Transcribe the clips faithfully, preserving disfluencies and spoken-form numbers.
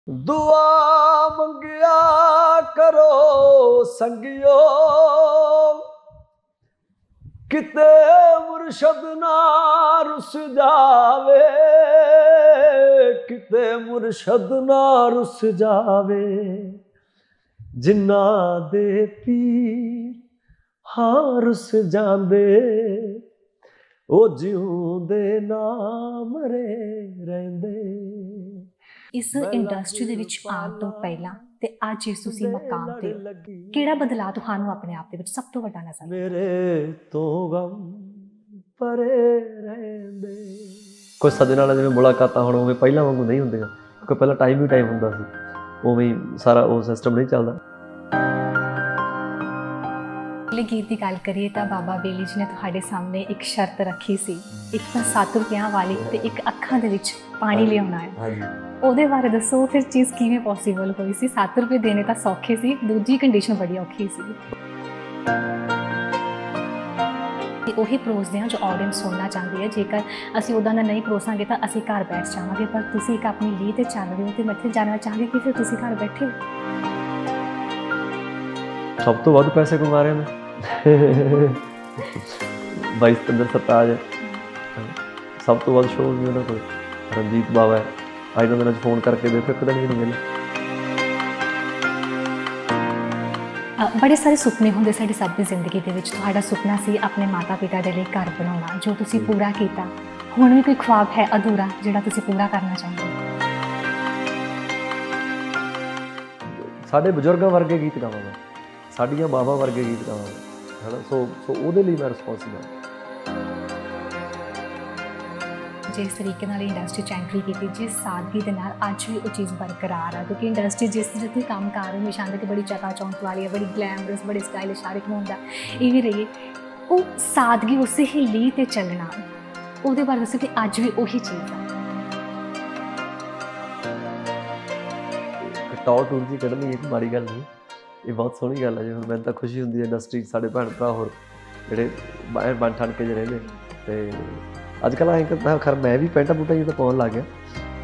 दुआ मंगिया करो संगियो, किते मुर्शद ना रुस जावे, किते मुर्शद ना रुस जावे। जिन्ना दे पीर हां रुस जांदे, ओ जिउंदे ना मरे रहिंदे। इस इंडस्ट्री दे विच आउण तो पहला ते अज इस तुसीं मकाम ते किहड़ा बदलाव तुहानूं अपने आप दे विच सब तो वड्डा नज़र मेरे तो गम परे रहंदे। कुछ सज्जनां नाल जिवें मुलाकातां हुण उवें पहिलां वांगू नहीं हुंदियां, क्योंकि पहिलां टाइम ही टाइम हुंदा सी, उवें ही सारा वो सिस्टम नहीं चलदा। गीत की गल करिए तो बाबा बेली जी ने तुहाडे सामने एक शर्त रखी सी, एक तो सत्त रुपया वाली ते एक अखां दे विच पानी लियाउणा है। ਉਹਦੇ ਬਾਰੇ ਦੱਸੋ ਫਿਰ ਚੀਜ਼ ਕਿਵੇਂ ਪੋਸੀਬਲ ਹੋਈ ਸੀ? ਸੱਤ ਰੁਪਏ ਦੇਣੇ ਤਾਂ ਸੌਖੇ ਸੀ, ਦੂਜੀ ਕੰਡੀਸ਼ਨ ਬੜੀ ਔਖੀ ਸੀ। ਤੇ ਉਹੀ ਪਰੋਸਦੇ ਹਾਂ ਜੋ ਆਡੀਅנס ਸੁਣਨਾ ਚਾਹੁੰਦੀ ਹੈ। ਜੇਕਰ ਅਸੀਂ ਉਹਦਾ ਦਾ ਨਹੀਂ ਪਰੋਸਾਂਗੇ ਤਾਂ ਅਸੀਂ ਘਰ ਬੈਠ ਜਾਵਾਂਗੇ, ਪਰ ਤੁਸੀਂ ਇੱਕ ਆਪਣੀ ਲੀਹ ਤੇ ਚੱਲ ਰਹੇ ਹੋ ਤੇ ਮੈਂ ਇੱਥੇ ਜਾਣਨਾ ਚਾਹਾਂਗੀ ਕਿ ਫਿਰ ਤੁਸੀਂ ਘਰ ਬੈਠੇ ਸਭ ਤੋਂ ਵੱਧ ਪੈਸੇ ਕਮਾ ਰਹੇ ਨੇ ਬਾਈ ਸਤਿੰਦਰ ਸਰਤਾਜ, ਸਭ ਤੋਂ ਵੱਧ ਸ਼ੋਅ ਵੀ ਉਹਨਾਂ ਕੋਲ ਰਣਜੀਤ ਬਾਵਾ ਹੈ। ਅੱਜ ਦੇ ਦਿਨਾਂ 'ਚ ਫੋਨ ਕਰਕੇ ਦੇਖੋ ਇੱਕ ਦਿਨ ਵੀ ਨਹੀਂ ਮਿਲੇ। बड़े सारे सुपने होंगे साड़ी सब की जिंदगी के विच। तुहाडा सुपना सी अपने माता पिता के लिए घर बनाना, जो तुसी पूरा किया। हुण भी कोई ख्वाब है अधूरा जिहड़ा तुसी पूरा करना चाहुंदे? साडे बजुर्गां वर्गे गीत गावांगा, साडीआं मावां वर्गे गीत गावांगा, है ना। सो सो उहदे लई मैं रिस्पोंसिबल। जिस तरीके नाल इंडस्ट्री च एंट्री की, जिस सादगी के नाल अज भी वो चीज़ बरकरार है, क्योंकि इंडस्ट्री जिस जिथे काम कर रहे हमेशा आंदा कि बड़ी चका चौंक वाली है, बड़ी ग्लैमरस, बड़ी स्टाइलिश हर एक नूं हुंदा ये भी रही वो सादगी उसे ही लीह ते चलना। उहदे बारे दस्सो कि अज भी उही चीज़ है। टॉर टूर जी कढ़नी एक माड़ी गल नहीं, ये बहुत सोहनी गल है जी। हुण मैनूं तां खुशी हुंदी है इंडस्ट्री साडे भैण भरा होर जिहड़े बन ठन के जे रहिंदे ते अजकल आए मैं खैर मैं भी पैंटा बूटा जी तो पाउण लग गया,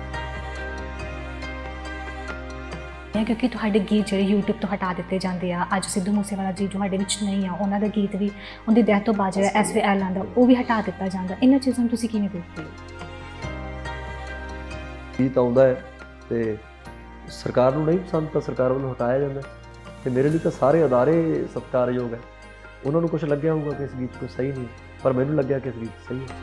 क्योंकि तुहाडे गीत जिहड़े यूट्यूब तो हटा दिते जांदे आ। अज सिद्धू मूसेवाला जी जो साडे विच नहीं आ, उन्हां दा गीत भी उनदी डेथ तो बाद जिहड़ा एस वी एल आंदा वो भी हटा दिता जांदा। इन्हां चीज़ां नूं तुसीं किवें देखदे हो? गीत आउंदा है ते सरकार नूं नहीं पसंद तां सरकार वल्लों हटाया जांदा ते मेरे लिए तां सारे अदारे सत्कारयोग है। उन्हां नूं कुछ लग्गिया होऊगा कि इस गीत को सही नहीं, पर मैनूं लग्गिया कि इस गीत सही है।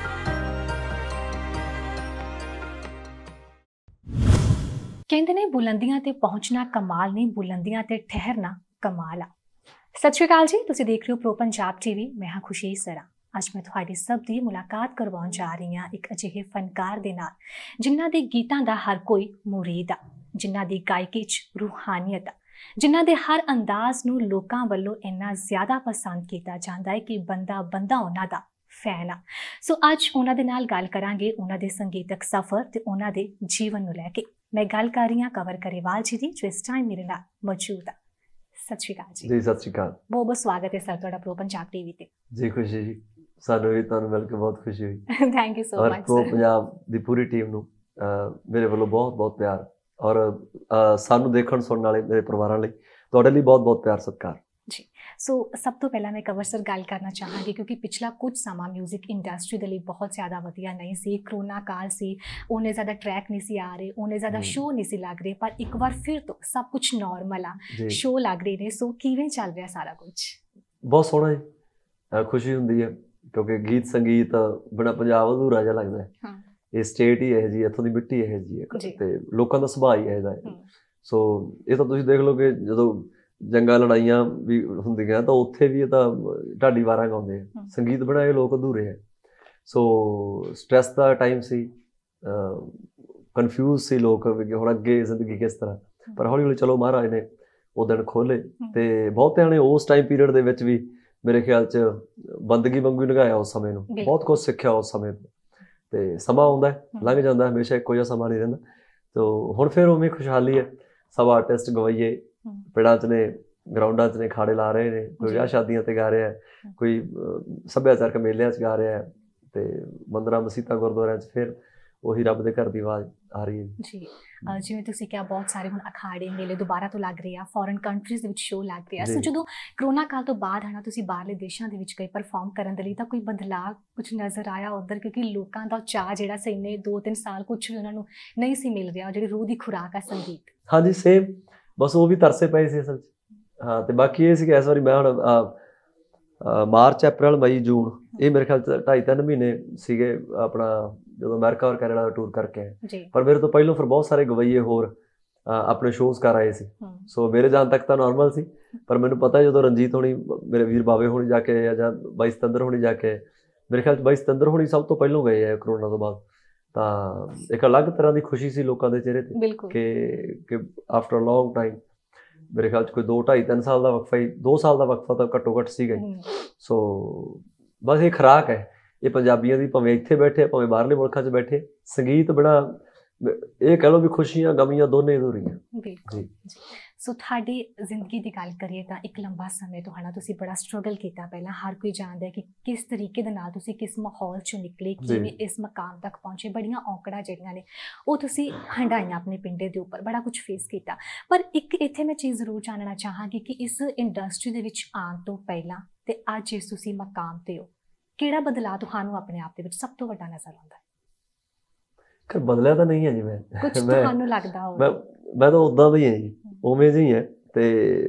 कहते ने बुलंदियां ते पहुंचना कमाल नहीं, बुलंदियां ते ठहरना कमाल आ। सत श्री अकाल जी, तुसीं देख रहे हो प्रो पंजाब टीवी। मैं हाँ खुशी सरा। अज मैं तुहाडी सब दी मुलाकात करवाउण जा रही हाँ एक अजिहे फनकार दे नाल जिन्हां दे गीतां दा हर कोई मुरीद आ, जिन्हां दी गायकी च रूहानियत आ, जिन्हां दे हर अंदाज नूं लोकां वल्लों इन्ना ज़्यादा पसंद किया जाता है कि बंदा बंदा उन्हां दा फैन आ। सो अज उन्हां दे नाल गल करांगे उन्हां दे संगीतक सफ़र ते उन्हां दे जीवन नूं लैके। मैं गल कर रही हाँ कंवर गरेवाल जी दी, जो इस टाइम मेरे नाल मौजूद आ। सत श्री अकाल जी। जी सत श्री अकाल। बहुत बहुत स्वागत है सर तुहाडा प्रो पंजाब टीवी ते। जी खुशी जी, सानूं भी तुहानूं मिल के बहुत खुशी हुई। Thank you so much. Pro Punjab दी पूरी टीम नूं मेरे वालों बहुत बहुत प्यार, और सानूं देखण सुणन वाले मेरे परिवारां लई तुहाडे लई बहुत बहुत प्यार सत्कार जी। सो सब तो पहला मैं कंवर सर गल करना चाहांगी, क्योंकि पिछला कुछ समा म्यूजिक इंडस्ट्री दे लई बहुत ज़्यादा वधिया नहीं सी। करोना काल सी, उन्ने ज़्यादा ट्रैक नहीं सी आ रहे, उन्ने ज़्यादा शो नहीं सी लग रहे, पर एक बार फिर तो सब कुछ नॉर्मल आ, शो लग रहे ने। सो किवें चल रहा सारा कुछ? बहुत सोहना जी, खुशी हुंदी है क्योंकि गीत संगीत बिना पंजाब अधूरा जिहा लगदा है। हाँ। ये स्टेट ही इहो जी, इत्थों दी मिट्टी इहो जी है ते लोकां दा सुभाਅ ही इहो जिहा है। सो ये तो तुसीं देख लो कि जदों जंगा लड़ाइयां भी ਹੁੰਦੀਆਂ ਤਾਂ ਉੱਥੇ ਵੀ ਇਹ ਤਾਂ ਢਾਡੀ ਵਾਰਾਂ ਗਾਉਂਦੇ ਆ। ਸੰਗੀਤ ਬਿਨਾਂ ਇਹ ਲੋਕ ਅਧੂਰੇ ਹੈ। ਸੋ ਸਟ੍ਰੈਸ ਦਾ ਟਾਈਮ ਸੀ, ਕਨਫਿਊਜ਼ ਸੀ ਲੋਕ ਵੀ ਹੁਣ ਅੱਗੇ ਜ਼ਿੰਦਗੀ ਕਿਸ ਤਰ੍ਹਾਂ, ਪਰ ਹੌਲੀ ਹੌਲੀ ਚਲੋ ਮਹਾਰਾਜ ਨੇ ਉਹ ਦਿਨ ਖੋਲ੍ਹੇ ਤੇ ਬਹੁਤਿਆਂ ਨੇ ਉਸ ਟਾਈਮ ਪੀਰੀਅਡ ਦੇ ਵਿੱਚ ਵੀ ਮੇਰੇ ਖਿਆਲ 'ਚ ਬੰਦਗੀ ਵਾਂਗੂ ਨਿਭਾਇਆ ਉਸ ਸਮੇਂ ਨੂੰ, ਬਹੁਤ ਕੁਝ ਸਿੱਖਿਆ ਉਸ ਸਮੇਂ ਤੋਂ। ਤੇ ਸਮਾਂ ਆਉਂਦਾ ਲੰਘ ਜਾਂਦਾ, ਹਮੇਸ਼ਾ ਇੱਕੋ ਜਿਹਾ ਸਮਾਂ ਨਹੀਂ ਰਹਿੰਦਾ। ਤੋ ਹੁਣ ਫਿਰ ਉਵੇਂ ਖੁਸ਼ਹਾਲੀ ਹੈ, ਸਭ ਆਰਟਿਸਟ ਗਵਾਈਏ ਪਿੰਡਾਂ 'ਚ ਨੇ, ਗਰਾਊਂਡਾਂ 'ਚ ਨੇ, ਖਾੜੇ ਲਾ ਰਹੇ ਨੇ, ਕੋਈ ਵਿਆਹ ਸ਼ਾਦੀਆਂ 'ਤੇ ਗਾ ਰਿਹਾ, ਕੋਈ ਸੱਭਿਆਚਾਰਕ ਮੇਲਿਆਂ 'ਚ ਗਾ ਰਿਹਾ, ਅਤੇ ਮੰਦਰਾਂ ਮਸੀਤਾਂ ਗੁਰਦੁਆਰਿਆਂ 'ਚ ਫਿਰ ਉਹੀ ਰੱਬ ਦੇ ਘਰ ਦੀ ਆਵਾਜ਼ ਆ ਰਹੀ ਹੈ ਜੀ। ਅਹ ਜਿਵੇਂ ਤੁਸੀਂ ਕਿਹਾ ਬਹੁਤ ਸਾਰੇ ਹੁਣ ਅਖਾੜੇ ਮੇਲੇ ਦੁਬਾਰਾ ਤੋਂ ਲੱਗ ਰਹੇ ਆ, ਫੋਰਨ ਕੰਟਰੀਜ਼ ਦੇ ਵਿੱਚ ਸ਼ੋਅ ਲੱਗ ਰਿਹਾ। ਸੋ ਜਦੋਂ ਕਰੋਨਾ ਕਾਲ ਤੋਂ ਬਾਅਦ ਹੈ ਨਾ ਤੁਸੀਂ ਬਾਹਰਲੇ ਦੇਸ਼ਾਂ ਦੇ ਵਿੱਚ ਗਏ ਪਰਫਾਰਮ ਕਰਨ ਦੇ ਲਈ, ਤਾਂ ਕੋਈ ਬਦਲਾਅ ਕੁਝ ਨਜ਼ਰ ਆਇਆ ਉੱਧਰ? ਕਿਉਂਕਿ ਲੋਕਾਂ ਦਾ ਚਾਅ ਜਿਹੜਾ ਸੀ ਇੰਨੇ ਦੋ ਤਿੰਨ ਸਾਲ ਕੁਝ ਵੀ ਉਹਨਾਂ ਨੂੰ ਨਹੀਂ ਸੀ ਮਿਲ ਰਿਹਾ, ਜਿਹੜੀ ਰੂਹ ਦੀ ਖੁਰਾਕ ਆ ਸੰਗੀਤ। ਹਾਂਜੀ ਸੇਮ, ਬਸ ਉਹ ਵੀ ਤਰਸੇ ਪਏ ਸੀ ਅਸਲ 'ਚ। ਹਾਂ, ਤੇ ਬਾਕੀ ਇਹ ਸੀ ਕਿ ਇਸ ਵਾਰੀ ਮੈਂ ਹੁਣ ਮਾਰਚ ਅਪ੍ਰੈਲ ਮਈ ਜੂਨ ਇਹ ਮੇਰੇ ਖਿਆਲ 'ਚ ਢਾਈ ਤਿੰਨ ਮਹੀਨੇ ਸੀਗੇ ਆਪਣਾ ਜਦੋਂ ਅਮਰੀਕਾ ਔਰ ਕੈਨੇਡਾ ਦਾ ਟੂਰ ਕਰਕੇ ਆਏ। ਪਰ ਮੇਰੇ ਤੋਂ ਪਹਿਲਾਂ ਫਿਰ ਬਹੁਤ ਸਾਰੇ ਗਵਈਏ ਹੋਰ ਆਪਣੇ ਸ਼ੋਅਜ਼ ਕਰ ਆਏ ਸੀ। ਸੋ ਮੇਰੇ ਜਾਣ ਤੱਕ ਤਾਂ ਨਾਰਮਲ ਸੀ, ਪਰ ਮੈਨੂੰ ਪਤਾ ਜਦੋਂ ਰਣਜੀਤ ਹੋਣੀ, ਮੇਰੇ ਵੀਰ ਬਾਵੇ ਹੋਣੀ ਜਾ ਕੇ ਜਾਂ ਬਾਈ ਸਤਿੰਦਰ ਹੋਣੀ ਜਾ ਕੇ, ਮੇਰੇ ਖਿਆਲ 'ਚ ਬਾਈ ਸਤਿੰਦਰ ਹੋਣੀ ਸਭ ਤੋਂ ਪਹਿਲਾਂ ਗਏ ਆ ਕਰੋਨਾ ਤੋਂ ਬਾਅਦ। ਤਾਂ ਇੱਕ ਅਲੱਗ ਤਰ੍ਹਾਂ ਦੀ ਖੁਸ਼ੀ ਸੀ ਲੋਕਾਂ ਦੇ ਚਿਹਰੇ ਤੇ ਕਿ ਕਿ ਆਫਟਰ ਲੌਂਗ ਟਾਈਮ, ਮੇਰੇ ਖਿਆਲ 'ਚ ਕੋਈ ਦੋ ਢਾਈ ਤਿੰਨ ਸਾਲ ਦਾ ਵਕਫਾ ਹੀ, ਦੋ ਸਾਲ ਦਾ ਵਕਫਾ ਤਾਂ ਘੱਟੋ ਘੱਟ ਸੀਗਾ ਹੀ। ਸੋ ਬਸ ਇਹ ਖੁਰਾਕ ਹੈ ਇਹ ਪੰਜਾਬੀਆਂ ਦੀ, ਭਾਵੇਂ ਇੱਥੇ ਬੈਠੇ ਭਾਵੇਂ ਬਾਹਰਲੇ ਮੁਲਕਾਂ 'ਚ ਬੈਠੇ, ਸੰਗੀਤ ਬੜਾ ਇਹ ਕਹਿ ਲਓ ਵੀ ਖੁਸ਼ੀਆਂ ਗਮੀਆਂ ਦੋਨੇ ਅਧੂਰੀਆਂ। ਬਿਲਕੁਲ। ਸੋ ਤੁਹਾਡੀ ਜ਼ਿੰਦਗੀ ਦੀ ਗੱਲ ਕਰੀਏ ਤਾਂ ਇੱਕ ਲੰਬਾ ਸਮੇਂ ਤੋਂ ਹੈ ਨਾ ਤੁਸੀਂ ਬੜਾ ਸਟਰਗਲ ਕੀਤਾ। ਪਹਿਲਾਂ ਹਰ ਕੋਈ ਜਾਣਦਾ ਹੈ ਕਿ ਕਿਸ ਤਰੀਕੇ ਦੇ ਨਾਲ ਤੁਸੀਂ ਕਿਸ ਮਾਹੌਲ 'ਚੋਂ ਨਿਕਲੇ, ਕਿਵੇਂ ਇਸ ਮਕਾਮ ਤੱਕ ਪਹੁੰਚੇ। ਬੜੀਆਂ ਔਕੜਾਂ ਜਿਹੜੀਆਂ ਨੇ ਉਹ ਤੁਸੀਂ ਹੰਢਾਈਆਂ ਆਪਣੇ ਪਿੰਡੇ ਦੇ ਉੱਪਰ, ਬੜਾ ਕੁਝ ਫੇਸ ਕੀਤਾ। ਪਰ ਇੱਕ ਇੱਥੇ ਮੈਂ ਚੀਜ਼ ਜ਼ਰੂਰ ਜਾਣਨਾ ਚਾਹਾਂਗੀ ਕਿ ਇਸ ਇੰਡਸਟਰੀ ਦੇ ਵਿੱਚ ਆਉਣ ਤੋਂ ਪਹਿਲਾਂ ਤੇ ਅੱਜ ਇਸ ਤੁਸੀਂ ਮਕਾਮ 'ਤੇ ਹੋ, ਕਿਹੜਾ ਬਦਲਾਅ ਤੁਹਾਨੂੰ ਆਪਣੇ ਆਪ ਦੇ ਵਿੱਚ ਸਭ ਤੋਂ ਵੱਡਾ ਨਜ਼ਰ ਆਉਂਦਾ ਹੈ? ਕਿ ਬਦਲਿਆ ਤਾਂ ਨਹੀਂ ਹੈ ਜੀ, ਮੈਂ ਕੁਝ ਤੁਹਾਨੂੰ ਲੱਗਦਾ ਹੋਵੇ? ਮੈਂ ਮੈਂ ਤਾਂ ਉਦਾਂ ਦਾ ਹੀ ਹਾਂ ਜੀ, ਉਵੇਂ ਜਿਹੀ ਹੈ। ਤੇ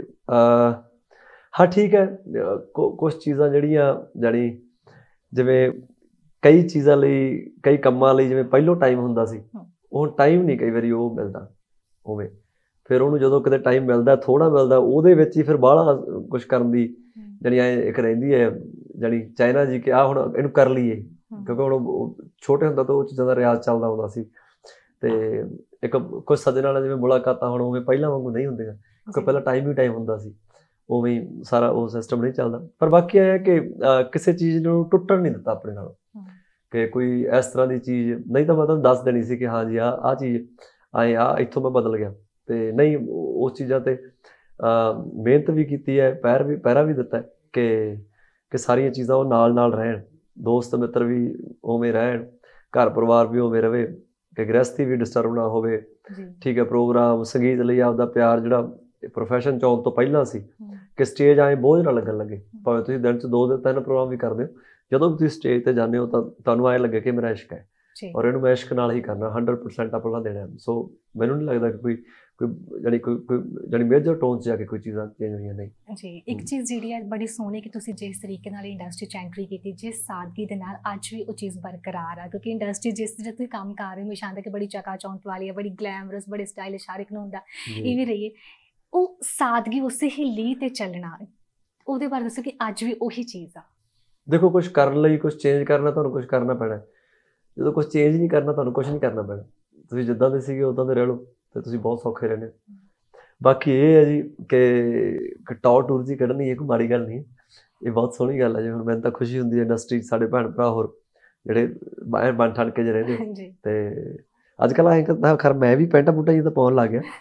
ਹਾਂ ਠੀਕ ਹੈ, ਕੁਛ ਚੀਜ਼ਾਂ ਜਿਹੜੀਆਂ ਜਾਣੀ ਜਿਵੇਂ ਕਈ ਚੀਜ਼ਾਂ ਲਈ, ਕਈ ਕੰਮਾਂ ਲਈ ਜਿਵੇਂ ਪਹਿਲੋਂ ਟਾਈਮ ਹੁੰਦਾ ਸੀ, ਉਹ ਟਾਈਮ ਨਹੀਂ ਕਈ ਵਾਰੀ ਉਹ ਮਿਲਦਾ ਉਵੇਂ। ਫਿਰ ਉਹਨੂੰ ਜਦੋਂ ਕਿਤੇ ਟਾਈਮ ਮਿਲਦਾ, ਥੋੜ੍ਹਾ ਮਿਲਦਾ, ਉਹਦੇ ਵਿੱਚ ਹੀ ਫਿਰ ਬਾਹਲਾ ਕੁਛ ਕਰਨ ਦੀ ਜਾਣੀ ਐ ਇੱਕ ਰਹਿੰਦੀ ਹੈ ਜਾਣੀ ਚਾਈਨਾ ਜੀ ਕਿ ਆਹ ਹੁਣ ਇਹਨੂੰ ਕਰ ਲਈਏ, ਕਿਉਂਕਿ ਹੁਣ ਛੋਟੇ ਹੁੰਦਾ ਤਾਂ ਉਹ ਚੀਜ਼ਾਂ ਦਾ ਰਿਆਜ਼ ਚੱਲਦਾ ਹੁੰਦਾ ਸੀ। ਤੇ ਇੱਕ ਕੁਛ ਸੱਜਣ ਨਾਲ ਜਿਵੇਂ ਮੁਲਾਕਾਤਾਂ ਹੁਣ ਉਵੇਂ ਪਹਿਲਾਂ ਵਾਂਗੂ ਨਹੀਂ ਹੁੰਦੀਆਂ, ਕਿਉਂਕਿ ਪਹਿਲਾਂ ਟਾਈਮ ਹੀ ਟਾਈਮ ਹੁੰਦਾ ਸੀ, ਉਵੇਂ ਹੀ ਸਾਰਾ ਉਹ ਸਿਸਟਮ ਨਹੀਂ ਚੱਲਦਾ। ਪਰ ਬਾਕੀ ਇਹ ਹੈ ਕਿ ਕਿਸੇ ਚੀਜ਼ ਨੂੰ ਟੁੱਟਣ ਨਹੀਂ ਦਿੱਤਾ ਆਪਣੇ ਨਾਲ, ਕਿ ਕੋਈ ਇਸ ਤਰ੍ਹਾਂ ਦੀ ਚੀਜ਼ ਨਹੀਂ ਤਾਂ ਮੈਂ ਤੁਹਾਨੂੰ ਦੱਸ ਦੇਣੀ ਸੀ ਕਿ ਹਾਂ ਜੀ ਆਹ ਆਹ ਚੀਜ਼ ਆਏ ਆ ਇੱਥੋਂ ਮੈਂ ਬਦਲ ਗਿਆ। ਤੇ ਨਹੀਂ, ਉਸ ਚੀਜ਼ਾਂ ਤੇ ਮਿਹਨਤ ਵੀ ਕੀਤੀ ਹੈ, ਪੈਰ ਵੀ ਪਹਿਰਾ ਵੀ ਦਿੱਤਾ ਕਿ ਕਿ ਸਾਰੀਆਂ ਚੀਜ਼ਾਂ ਉਹ ਨਾਲ ਨਾਲ ਰਹਿਣ, ਦੋਸਤ ਮਿੱਤਰ ਵੀ ਉਵੇਂ ਰਹਿਣ, ਘਰ ਪਰਿਵਾਰ ਵੀ ਉਵੇਂ ਰਵੇ, ਕਿ ਗ੍ਰਹਿਸਥੀ ਵੀ ਡਿਸਟਰਬ ਨਾ ਹੋਵੇ। ਠੀਕ ਹੈ, ਪ੍ਰੋਗਰਾਮ ਸੰਗੀਤ ਲਈ ਆਪਦਾ ਪਿਆਰ ਜਿਹੜਾ ਪ੍ਰੋਫੈਸ਼ਨ 'ਚ ਆਉਣ ਤੋਂ ਪਹਿਲਾਂ ਸੀ, ਕਿ ਸਟੇਜ ਆਏ ਬੋਝ ਨਾ ਲੱਗਣ ਲੱਗੇ। ਭਾਵੇਂ ਤੁਸੀਂ ਦਿਨ 'ਚ ਦੋ ਦਿਨ ਤਿੰਨ ਪ੍ਰੋਗਰਾਮ ਵੀ ਕਰਦੇ ਹੋ, ਜਦੋਂ ਵੀ ਤੁਸੀਂ ਸਟੇਜ 'ਤੇ ਜਾਂਦੇ ਹੋ ਤਾਂ ਤੁਹਾਨੂੰ ਐਂ ਲੱਗੇ ਕਿ ਮੇਰਾ ਇਸ਼ਕ ਹੈ ਔਰ ਇਹਨੂੰ ਮੈਂ ਇਸ਼ਕ ਨਾਲ ਹੀ ਕਰਨਾ, ਹੰਡਰਡ ਪਰਸੈਂਟ ਆਪਣਾ ਦੇਣਾ। ਸੋ ਮੈਨੂੰ ਨਹੀਂ ਲੱਗਦਾ ਕਿ ਕੋਈ ਕੋਈ ਜਾਣੀ ਕੋਈ ਕੋਈ ਜਾਣੀ ਮੇਜਰ ਟੋਨ 'ਚ ਜਾ ਕੇ ਕੋਈ ਚੀਜ਼ਾਂ ਚੇਂਜ ਹੋਈਆਂ ਨਹੀਂ ਜੀ। ਇੱਕ ਚੀਜ਼ ਜਿਹੜੀ ਹੈ ਬੜੀ ਸੋਹਣੀ ਕਿ ਤੁਸੀਂ ਜਿਸ ਤਰੀਕੇ ਨਾਲ ਇੰਡਸਟਰੀ 'ਚ ਐਂਟਰੀ ਕੀਤੀ, ਜਿਸ ਸਾਦਗੀ ਦੇ ਨਾਲ ਅੱਜ ਵੀ ਉਹ ਚੀਜ਼ ਬਰਕਰਾਰ ਆ, ਕਿਉਂਕਿ ਇੰਡਸਟਰੀ ਜਿਸ ਤਰ੍ਹਾਂ ਤੁਸੀਂ ਕੰਮ ਕਰ ਰਹੇ ਹੋ ਹਮੇਸ਼ਾ ਆਉਂਦਾ ਕਿ ਬੜੀ ਚਕਾ ਚੌਂਕ ਵਾਲੀ ਹੈ, ਬੜੀ ਗਲੈਮਰਸ, ਬੜੇ ਸਟਾਈਲਿਸ਼, ਹਰ ਇੱਕ ਨੂੰ ਹੁੰਦਾ ਇਹ ਵੀ ਰਹੀਏ। ਉਹ ਸਾਦਗੀ, ਉਸੇ ਹੀ ਲੀਹ 'ਤੇ ਚੱਲਣਾ, ਉਹਦੇ ਬਾਰੇ ਦੱਸੋ ਕਿ ਅੱਜ ਵੀ ਉਹੀ ਚੀਜ਼ ਆ। ਦੇਖੋ, ਕੁਛ ਕਰਨ ਲਈ ਕੁਛ ਚੇਂਜ ਕਰਨਾ, ਤੁਹਾਨੂੰ ਕੁਛ ਕਰਨਾ ਪੈਣਾ। ਜਦੋਂ ਕੁਛ ਚੇਂਜ ਨਹੀਂ ਕਰਨਾ, ਤੁਹਾਨੂੰ ਕੁਛ ਨਹੀਂ ਕਰਨਾ ਪੈਣਾ। ਤੁਸੀਂ ਜਿੱਦਾਂ ਦੇ ਸੀਗੇ ਉੱਦਾਂ ਦੇ ਰਹਿ ਲਓ ਅਤੇ ਤੁਸੀਂ ਬਹੁਤ ਸੌਖੇ ਰਹਿੰਦੇ ਹੋ। ਬਾਕੀ ਇਹ ਹੈ ਜੀ ਕਿ ਟੌਰ ਟੂਰ ਜੀ ਕੱਢਣੀ ਇਹ ਕੋਈ ਮਾੜੀ ਗੱਲ ਨਹੀਂ, ਇਹ ਬਹੁਤ ਸੋਹਣੀ ਗੱਲ ਹੈ ਜੀ। ਹੁਣ ਮੈਨੂੰ ਤਾਂ ਖੁਸ਼ੀ ਹੁੰਦੀ ਹੈ ਇੰਡਸਟਰੀ 'ਚ ਸਾਡੇ ਭੈਣ ਭਰਾ ਹੋਰ ਜਿਹੜੇ ਬਾਹਰ ਬਣ ਠਣ ਕੇ ਜੇ ਰਹਿੰਦੇ। ਅਤੇ ਅੱਜ ਕੱਲ੍ਹ ਐਂ ਖੈਰ ਮੈਂ ਵੀ ਪੈਂਟਾਂ ਪੁੰਟਾਂ ਜੀ ਤਾਂ ਪਾਉਣ ਲੱਗ ਗਿਆ,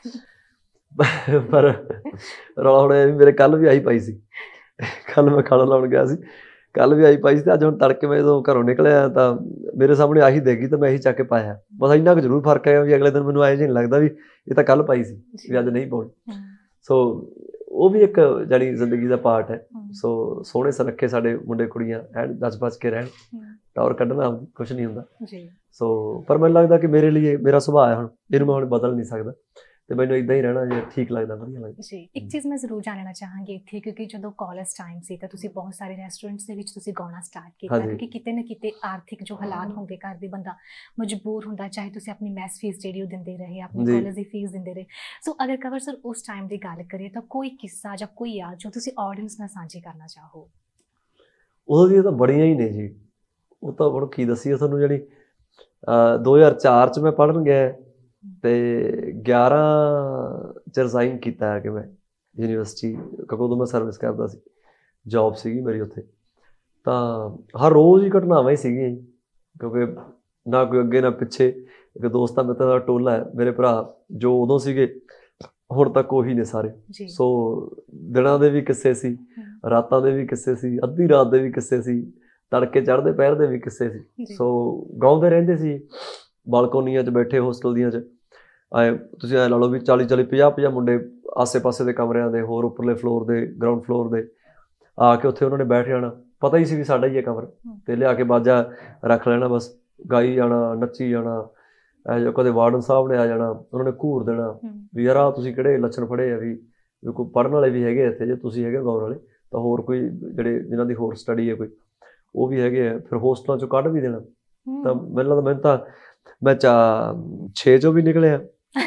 ਪਰ ਰੌਲਾ ਹੁਣ ਇਹ ਮੇਰੇ ਕੱਲ੍ਹ ਵੀ ਆਹੀ ਪਾਈ ਸੀ। ਕੱਲ੍ਹ ਮੈਂ ਖਾਣਾ ਲਾਉਣ ਗਿਆ ਸੀ, ਕੱਲ੍ਹ ਵੀ ਆਹੀ ਪਾਈ ਸੀ, ਅਤੇ ਅੱਜ ਹੁਣ ਤੜਕੇ ਮੈਂ ਜਦੋਂ ਘਰੋਂ ਨਿਕਲਿਆ ਤਾਂ ਮੇਰੇ ਸਾਹਮਣੇ ਆਹੀ ਦੇਗੀ ਤਾਂ ਮੈਂ ਇਹੀ ਚੱਕ ਕੇ ਪਾਇਆ। ਬਸ ਇੰਨਾ ਕੁ ਜ਼ਰੂਰ ਫਰਕ ਹੈ ਵੀ ਅਗਲੇ ਦਿਨ ਮੈਨੂੰ ਆਏ ਜਿਹੇ ਨਹੀਂ ਲੱਗਦਾ ਵੀ ਇਹ ਤਾਂ ਕੱਲ੍ਹ ਪਾਈ ਸੀ, ਵੀ ਅੱਜ ਨਹੀਂ ਪਾਉਣੀ। ਸੋ ਉਹ ਵੀ ਇੱਕ ਜਾਣੀ ਜ਼ਿੰਦਗੀ ਦਾ ਪਾਰਟ ਹੈ। ਸੋ ਸੋਹਣੇ ਸੁਨੱਖੇ ਸਾਡੇ ਮੁੰਡੇ ਕੁੜੀਆਂ ਐਨ ਦੱਸ ਬਚ ਕੇ ਰਹਿਣ, ਟੌਰ ਕੱਢਣਾ ਕੁਛ ਨਹੀਂ ਹੁੰਦਾ। ਸੋ ਪਰ ਮੈਨੂੰ ਲੱਗਦਾ ਕਿ ਮੇਰੇ ਲਈ ਮੇਰਾ ਸੁਭਾਅ ਹੈ, ਹੁਣ ਇਹਨੂੰ ਮੈਂ ਹੁਣ ਬਦਲ ਨਹੀਂ ਸਕਦਾ, ਅਤੇ ਮੈਨੂੰ ਇੱਦਾਂ ਹੀ ਰਹਿਣਾ ਜੇ ਠੀਕ ਲੱਗਦਾ, ਵਧੀਆ ਲੱਗਦਾ ਜੀ। ਇੱਕ ਚੀਜ਼ ਮੈਂ ਜ਼ਰੂਰ ਜਾਣਨਾ ਚਾਹਾਂਗੀ ਇੱਥੇ, ਕਿਉਂਕਿ ਜਦੋਂ ਕਾਲਜ ਟਾਈਮ ਸੀ ਤਾਂ ਤੁਸੀਂ ਬਹੁਤ ਸਾਰੇ ਰੈਸਟੋਰੈਂਟਸ ਦੇ ਵਿੱਚ ਤੁਸੀਂ ਗਾਉਣਾ ਸਟਾਰਟ ਕੀਤਾ, ਕਿਉਂਕਿ ਕਿਤੇ ਨਾ ਕਿਤੇ ਆਰਥਿਕ ਜੋ ਹਾਲਾਤ ਹੁੰਦੇ ਘਰ ਦੇ, ਬੰਦਾ ਮਜਬੂਰ ਹੁੰਦਾ, ਚਾਹੇ ਤੁਸੀਂ ਆਪਣੀ ਮੈਸ ਫੀਸ ਜਿਹੜੀ ਉਹ ਦਿੰਦੇ ਰਹੇ, ਆਪਣੀ ਕਾਲਜ ਦੀ ਫੀਸ ਦਿੰਦੇ ਰਹੇ। ਸੋ ਅਗਰ ਕਵਰ ਸਰ ਉਸ ਟਾਈਮ ਦੀ ਗੱਲ ਕਰੀਏ ਤਾਂ ਕੋਈ ਕਿੱਸਾ ਜਾਂ ਕੋਈ ਯਾਦ ਜੋ ਤੁਸੀਂ ਆਡੀਅנס ਨਾਲ ਸਾਂਝੀ ਕਰਨਾ ਚਾਹੋ? ਉਦੋਂ ਦੀਆਂ ਤਾਂ ਬੜੀਆਂ ਹੀ ਨੇ ਜੀ, ਉਹ ਤਾਂ ਹੁਣ ਕੀ ਦੱਸੀਏ ਤੁਹਾਨੂੰ। ਜਿਹੜੀ ਦੋ ਹਜ਼ਾਰ ਚਾਰ 'ਚ ਮੈਂ ਪੜ੍ਹਨ ਗਿਆ ਅਤੇ ਗਿਆਰਾਂ 'ਚ ਰਿਜ਼ਾਈਨ ਕੀਤਾ ਹੈ ਕਿ ਮੈਂ ਯੂਨੀਵਰਸਿਟੀ, ਕਿਉਂਕਿ ਉਦੋਂ ਮੈਂ ਸਰਵਿਸ ਕਰਦਾ ਸੀ, ਜੋਬ ਸੀਗੀ ਮੇਰੀ ਉੱਥੇ। ਤਾਂ ਹਰ ਰੋਜ਼ ਹੀ ਘਟਨਾਵਾਂ ਹੀ ਸੀਗੀਆਂ, ਕਿਉਂਕਿ ਨਾ ਕੋਈ ਅੱਗੇ ਨਾ ਪਿੱਛੇ। ਇੱਕ ਦੋਸਤਾਂ ਮਿੱਤਰਾਂ ਦਾ ਟੋਲਾ ਹੈ, ਮੇਰੇ ਭਰਾ ਜੋ ਉਦੋਂ ਸੀਗੇ ਹੁਣ ਤੱਕ ਉਹੀ ਨੇ ਸਾਰੇ। ਸੋ ਦਿਨਾਂ ਦੇ ਵੀ ਕਿੱਸੇ ਸੀ, ਰਾਤਾਂ ਦੇ ਵੀ ਕਿੱਸੇ ਸੀ, ਅੱਧੀ ਰਾਤ ਦੇ ਵੀ ਕਿੱਸੇ ਸੀ, ਤੜਕੇ ਚੜ੍ਹਦੇ ਪਹਿਰ ਦੇ ਵੀ ਕਿੱਸੇ ਸੀ। ਸੋ ਗਾਉਂਦੇ ਰਹਿੰਦੇ ਸੀ, ਬਾਲਕੋਨੀਆਂ 'ਚ ਬੈਠੇ ਹੋਸਟਲ ਦੀਆਂ 'ਚ ਐਂ ਤੁਸੀਂ ਐਂ ਲਾ ਲਓ ਵੀ ਚਾਲੀ ਚਾਲੀ ਪੰਜਾਹ ਪੰਜਾਹ ਮੁੰਡੇ ਆਸੇ ਪਾਸੇ ਦੇ ਕਮਰਿਆਂ ਦੇ ਹੋਰ ਉੱਪਰਲੇ ਫਲੋਰ ਦੇ ਗਰਾਊਂਡ ਫਲੋਰ ਦੇ ਆ ਕੇ ਉੱਥੇ ਉਹਨਾਂ ਨੇ ਬੈਠ ਜਾਣਾ। ਪਤਾ ਹੀ ਸੀ ਵੀ ਸਾਡਾ ਹੀ ਇਹ ਕਮਰਾ, ਤੇ ਲਿਆ ਕੇ ਬਾਜਾ ਰੱਖ ਲੈਣਾ, ਬਸ ਗਾਈ ਜਾਣਾ, ਨੱਚੀ ਜਾਣਾ। ਇਹ ਜੋ ਕਦੇ ਵਾਰਡਨ ਸਾਹਿਬ ਨੇ ਆ ਜਾਣਾ, ਉਹਨਾਂ ਨੇ ਘੂਰ ਦੇਣਾ ਵੀ ਯਾਰ ਆਹ ਤੁਸੀਂ ਕਿਹੜੇ ਲੱਛਣ ਫੜੇ ਆ ਵੀ ਵੀ ਕੋਈ ਪੜ੍ਹਨ ਵਾਲੇ ਵੀ ਹੈਗੇ ਇੱਥੇ, ਜੇ ਤੁਸੀਂ ਹੈਗੇ ਗੌਰ ਵਾਲੇ ਤਾਂ ਹੋਰ ਕੋਈ ਜਿਹੜੇ ਜਿਨ੍ਹਾਂ ਦੀ ਹੋਰ ਸਟੱਡੀ ਹੈ ਕੋਈ ਉਹ ਵੀ ਹੈਗੇ ਆ। ਫਿਰ ਹੋਸਟਲਾਂ 'ਚੋਂ ਕੱਢ ਵੀ ਦੇਣਾ। ਤਾਂ ਮੈਨੂੰ ਲੱਗਦਾ ਮੈਨੂੰ ਤਾਂ ਮੈਂ ਚਾ ਛੇ 'ਚੋਂ ਵੀ ਨਿਕਲਿਆ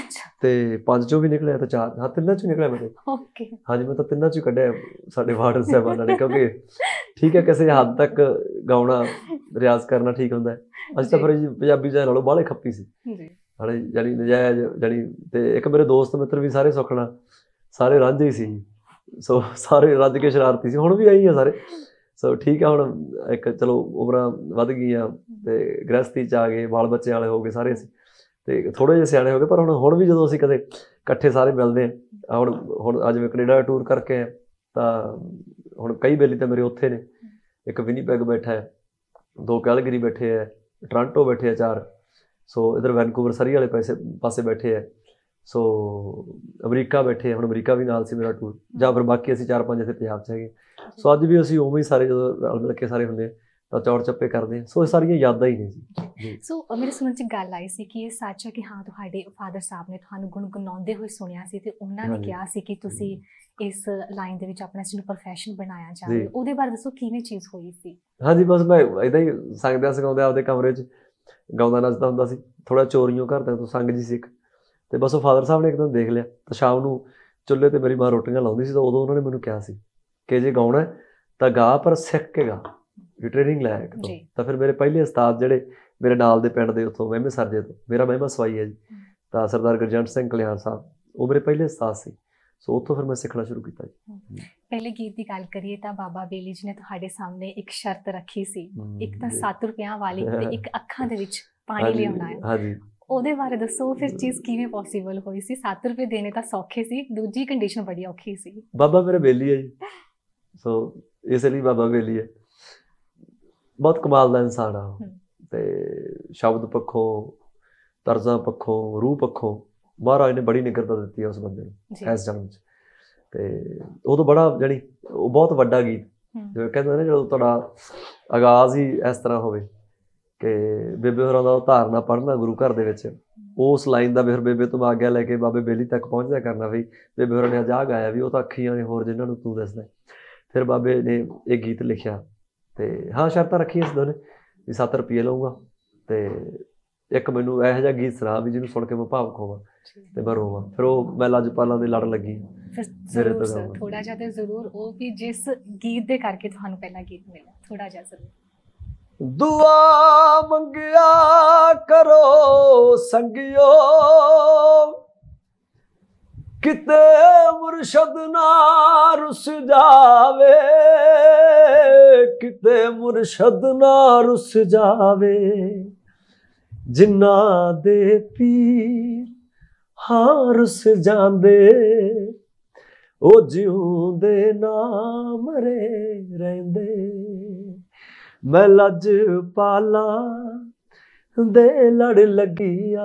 ਤੇ ਪੰਜ 'ਚੋਂ ਵੀ ਨਿਕਲਿਆ ਤੇ ਚਾਰ ਹਾਂ ਤਿੰਨਾਂ 'ਚੋਂ ਨਿਕਲਿਆ ਮੈਂ ਤੇ। ਓਕੇ ਹਾਂਜੀ ਮੈਂ ਤਾਂ ਤਿੰਨਾਂ 'ਚੋਂ ਕੱਢਿਆ ਸਾਡੇ ਵਾਰਡਨ ਸਾਹਿਬਾਨਾਂ ਨੇ, ਕਿਉਂਕਿ ਠੀਕ ਹੈ ਕਿਸੇ ਹੱਦ ਤੱਕ ਗਾਉਣਾ ਰਿਆਜ਼ ਕਰਨਾ ਠੀਕ ਹੁੰਦਾ ਹੈ। ਅਸੀਂ ਤਾਂ ਫਿਰ ਪੰਜਾਬੀ 'ਚ ਨਾਲੋਂ ਬਾਹਲੇ ਖੱਪੀ ਸੀ ਹਾਲੇ ਜਾਣੀ ਨਜਾਇਜ਼ ਜਾਣੀ। ਤੇ ਇੱਕ ਮੇਰੇ ਦੋਸਤ ਮਿੱਤਰ ਵੀ ਸਾਰੇ ਸੁਖਣਾ ਸਾਰੇ ਰਾਂਝੇ ਹੀ ਸੀ, ਸੋ ਸਾਰੇ ਰੱਜ ਕੇ ਸ਼ਰਾਰਤੀ ਸੀ, ਹੁਣ ਵੀ ਆਈ ਆ ਸਾਰੇ। ਸੋ ਠੀਕ ਆ, ਹੁਣ ਇੱਕ ਚਲੋ ਉਮਰਾਂ ਵੱਧ ਗਈਆਂ ਤੇ ਗ੍ਰਹਿਸਥੀ 'ਚ ਆ ਗਏ, ਬਾਲ ਬੱਚੇ ਵਾਲੇ ਹੋ ਗਏ ਸਾਰੇ ਅਸੀਂ, ਤੇ ਥੋੜ੍ਹੇ ਜਿਹੇ ਸਿਆਣੇ ਹੋ ਗਏ। ਪਰ ਹੁਣ ਹੁਣ ਵੀ ਜਦੋਂ ਅਸੀਂ ਕਦੇ ਇਕੱਠੇ ਸਾਰੇ ਮਿਲਦੇ ਹਾਂ, ਹੁਣ ਹੁਣ ਅੱਜ ਮੈਂ ਕੈਨੇਡਾ ਦਾ ਟੂਰ ਕਰਕੇ ਆਇਆ ਤਾਂ ਹੁਣ ਕਈ ਬੇਲੀ ਤਾਂ ਮੇਰੇ ਉੱਥੇ ਨੇ, ਇੱਕ ਵਿਨੀਪੈਗ ਬੈਠਾ ਹੈ, ਦੋ ਕੈਲਗਰੀ ਬੈਠੇ ਹੈ, ਟੋਰਾਂਟੋ ਬੈਠੇ ਆ ਚਾਰ, ਸੋ ਇੱਧਰ ਵੈਨਕੂਵਰ ਸਰੀ ਵਾਲੇ ਪੈਸੇ ਪਾਸੇ ਬੈਠੇ ਹੈ, ਸੋ ਅਮਰੀਕਾ ਬੈਠੇ ਆ। ਹੁਣ ਅਮਰੀਕਾ ਵੀ ਨਾਲ ਸੀ ਮੇਰਾ ਟੂਰ, ਜਾਂ ਫਿਰ ਬਾਕੀ ਅਸੀਂ ਚਾਰ ਪੰਜ ਇੱਥੇ ਪੰਜਾਬ 'ਚ ਹੈਗੇ। ਸੋ ਅੱਜ ਵੀ ਅਸੀਂ ਉਵੇਂ ਹੀ ਸਾਰੇ ਜਦੋਂ ਰਲ ਮਿਲ ਕੇ ਸਾਰੇ ਹੁੰਦੇ ਹਾਂ ਤਾਂ ਚੌੜ ਚੱਪੇ ਕਰਦੇ ਹਾਂ। ਸੋ ਇਹ ਸਾਰੀਆਂ ਯਾਦਾਂ ਹੀ ਨੇ ਜੀ। ਸੋ ਮੇਰੇ ਸੁਣਨ 'ਚ ਗੱਲ ਆਈ ਸੀ ਕਿ ਇਹ ਸੱਚ ਹੈ ਕਿ ਹਾਂ ਤੁਹਾਡੇ ਫਾਦਰ ਸਾਹਿਬ ਨੇ ਤੁਹਾਨੂੰ ਗੁਣਗੁਣਾਉਂਦੇ ਹੋਏ ਸੁਣਿਆ ਸੀ ਤੇ ਉਹਨਾਂ ਨੇ ਕਿਹਾ ਸੀ ਕਿ ਤੁਸੀਂ ਇਸ ਲਾਈਨ ਦੇ ਵਿੱਚ ਆਪਣਾ ਜਿਹਨੂੰ ਪ੍ਰੋਫੈਸ਼ਨ ਬਣਾਇਆ ਜਾਵੇ। ਉਹਦੇ ਬਾਰੇ ਦੱਸੋ ਕਿਵੇਂ ਚੀਜ਼ ਹੋਈ ਸੀ? ਹਾਂਜੀ ਬਸ ਮੈਂ ਇੱਦਾਂ ਹੀ ਸੰਗਦਿਆਂ ਸਿਖਾਉਂਦੇ ਆਪਦੇ ਕਮਰੇ 'ਚ ਗਾਉਂਦਾ ਨੱਚਦਾ ਹੁੰਦਾ ਸੀ, ਥੋੜ੍ਹਾ ਚੋਰੀਆਂ ਘਰਦਿਆਂ ਤੋਂ ਸੰਗ ਜੀ ਸੀ ਇੱਕ। ਅਤੇ ਬਸ ਉਹ ਫਾਦਰ ਸਾਹਿਬ ਨੇ ਇੱਕ ਦਿਨ ਦੇਖ ਲਿਆ ਤਾਂ ਸ਼ਾਮ ਨੂੰ ਚੁੱਲ੍ਹੇ 'ਤੇ ਮੇਰੀ ਮਾਂ ਰੋਟੀਆਂ ਲਾਉਂਦੀ ਸੀ, ਤਾਂ ਉਦੋਂ ਉਹਨਾਂ ਨੇ ਮੈਨੂੰ ਕਿਹਾ ਸੀ ਕਿ ਜੇ ਗਾਉਣਾ ਤਾਂ ਗਾ ਪਰ ਸਿੱਖ ਕੇ ਗਾ, ਵੀ ਟ੍ਰੇਨਿੰਗ ਲੈ ਇੱਕ ਤੋਂ। ਤਾਂ ਫਿਰ ਮੇਰੇ ਪਹਿਲੇ ਉਸਤਾਦ ਜਿਹੜੇ ਮੇਰੇ ਨਾਲ ਦੇ ਪਿੰਡ ਦੇ ਉੱਥੋਂ ਮਹਿਮੇ ਸਰਜੇ ਤੋਂ, ਮੇਰਾ ਮਹਿਮਾ ਸਵਾਈ ਹੈ ਜੀ, ਤਾਂ ਸਰਦਾਰ ਗੁਰਜੰਟ ਸਿੰਘ ਕਲਿਆਣ ਸਾਹਿਬ, ਉਹ ਮੇਰੇ ਪਹਿਲੇ ਉਸਤਾਦ ਸੀ। ਸੋ ਉੱਥੋਂ ਫਿਰ ਮੈਂ ਸਿੱਖਣਾ ਸ਼ੁਰੂ ਕੀਤਾ ਜੀ। ਪਹਿਲੇ ਗੀਤ ਦੀ ਗੱਲ ਕਰੀਏ ਤਾਂ ਬਾਬਾ ਬੇਲੀ ਜੀ ਨੇ ਤੁਹਾਡੇ ਸਾਹਮਣੇ ਇੱਕ ਸ਼ਰਤ ਰੱਖੀ ਸੀ, ਇੱਕ ਤਾਂ ਸੱਤ ਰੁਪਇਆਂ ਵਾਲੀ ਤੇ ਇੱਕ ਅੱਖਾਂ ਦੇ ਵਿੱਚ ਪਾਣੀ ਲਿਆਉਣਾ ਹੈ। ਹਾਂਜੀ, ਉਹਦੇ ਬਾਰੇ ਦੱਸੋ ਫਿਰ ਚੀਜ਼ ਕਿਵੇਂ ਪੋਸੀਬਲ ਹੋਈ ਸੀ? ਸੱਤ ਰੁਪਏ ਦੇਣੇ ਤਾਂ ਸੌਖੇ ਸੀ, ਦੂਜੀ ਕੰਡੀਸ਼ਨ ਬੜੀ ਔਖੀ ਸੀ। ਬਾਬਾ ਮੇਰੇ ਬੇਲੀ ਹੈ ਜੀ, ਸੋ ਇਸ ਲਈ ਬਾਬਾ ਬੇਲੀ ਹੈ। ਬਹੁਤ ਕਮਾਲ ਦਾ ਇਨਸਾਨ ਆ, ਤੇ ਸ਼ਬਦ ਪੱਖੋਂ, ਤਰਜ਼ਾਂ ਪੱਖੋਂ, ਰੂਹ ਪੱਖੋਂ ਮਹਾਰਾਜ ਨੇ ਬੜੀ ਨਿਗਰਤਾ ਦਿੱਤੀ ਹੈ ਉਸ ਬੰਦੇ ਨੂੰ ਇਸ ਜਨਮ 'ਚ। ਤੇ ਉਦੋਂ ਬੜਾ ਜਾਣੀ ਉਹ ਬਹੁਤ ਵੱਡਾ ਗੀਤ, ਜਿਵੇਂ ਕਹਿੰਦੇ ਨੇ ਜਦੋਂ ਤੁਹਾਡਾ ਆਗਾਜ਼ ਹੀ ਇਸ ਤਰ੍ਹਾਂ ਹੋਵੇ ਕਿ ਬੇਬੇ ਹੋਰਾਂ ਦਾ ਧਾਰਨਾ ਪੜ੍ਹਨਾ ਗੁਰੂ ਘਰ ਦੇ ਵਿੱਚ, ਉਸ ਲਾਈਨ ਦਾ ਫਿਰ ਬੇਬੇ ਤੋਂ ਆਗਿਆ ਲੈ ਕੇ ਬਾਬੇ ਬੇਲੀ ਤੱਕ ਪਹੁੰਚਦਾ ਕਰਨਾ ਵੀ ਬੇਬੇ ਹੋਰਾਂ ਨੇ ਅੱਜ ਆਹ ਗਾਇਆ ਵੀ ਉਹ ਤਾਂ ਅੱਖੀਆਂ ਨੇ ਹੋਰ ਜਿਨ੍ਹਾਂ ਨੂੰ ਤੂੰ ਦੱਸਦਾ। ਫਿਰ ਬਾਬੇ ਨੇ ਇਹ ਗੀਤ ਲਿਖਿਆ ਤੇ ਹਾਂ ਸ਼ਰਤਾਂ ਰੱਖੀਆਂ ਸੀ ਦੋਨੇ ਵੀ ਸੱਤ ਰੁਪਈਏ ਲਊਂਗਾ ਤੇ ਇੱਕ ਮੈਨੂੰ ਇਹੋ ਜਿਹਾ ਗੀਤ ਸੁਣਾ ਵੀ ਜਿਹਨੂੰ ਸੁਣ ਕੇ ਮੈਂ ਭਾਵੁਕ ਹੋਵਾਂ ਤੇ ਮੈਂ ਰੋਵਾਂ। ਫਿਰ ਉਹ ਮੈਂ ਲੱਜਪਾਲਾਂ ਦੇ ਲੜ ਲੱਗੀ ਮੇਰੇ ਤੋਂ। ਥੋੜਾ ਜਿਹਾ ਤੇ ਜ਼ਰੂਰ ਉਹ ਵੀ ਜਿਸ ਗੀਤ ਦੇ ਕਰਕੇ ਤੁਹਾਨੂੰ ਪਹਿਲਾ ਗੀਤ ਮਿਲਿਆ, ਥੋੜਾ ਜਿਹਾ ਜ਼ਰੂਰ। ਦੁਆ ਮੰਗਿਆ ਕਰੋ ਸੰਗਿਓ, ਕਿਤੇ ਮੁਰਸ਼ਦ ਨਾ ਰੁੱਸ ਜਾਵੇ, ਕਿਤੇ ਮੁਰਸ਼ਦ ਨਾ ਰੁੱਸ ਜਾਵੇ, ਜਿਨ੍ਹਾਂ ਦੇ ਪੀਰ ਹਾਂ ਰੁੱਸ ਜਾਂਦੇ, ਉਹ ਜਿਉਂਦੇ ਨਾ ਮਰੇ ਰਹਿੰਦੇ। ਮੈਂ ਲੱਜਪਾਲਾਂ ਦੇ ਲੜ ਲੱਗੀਆਂ,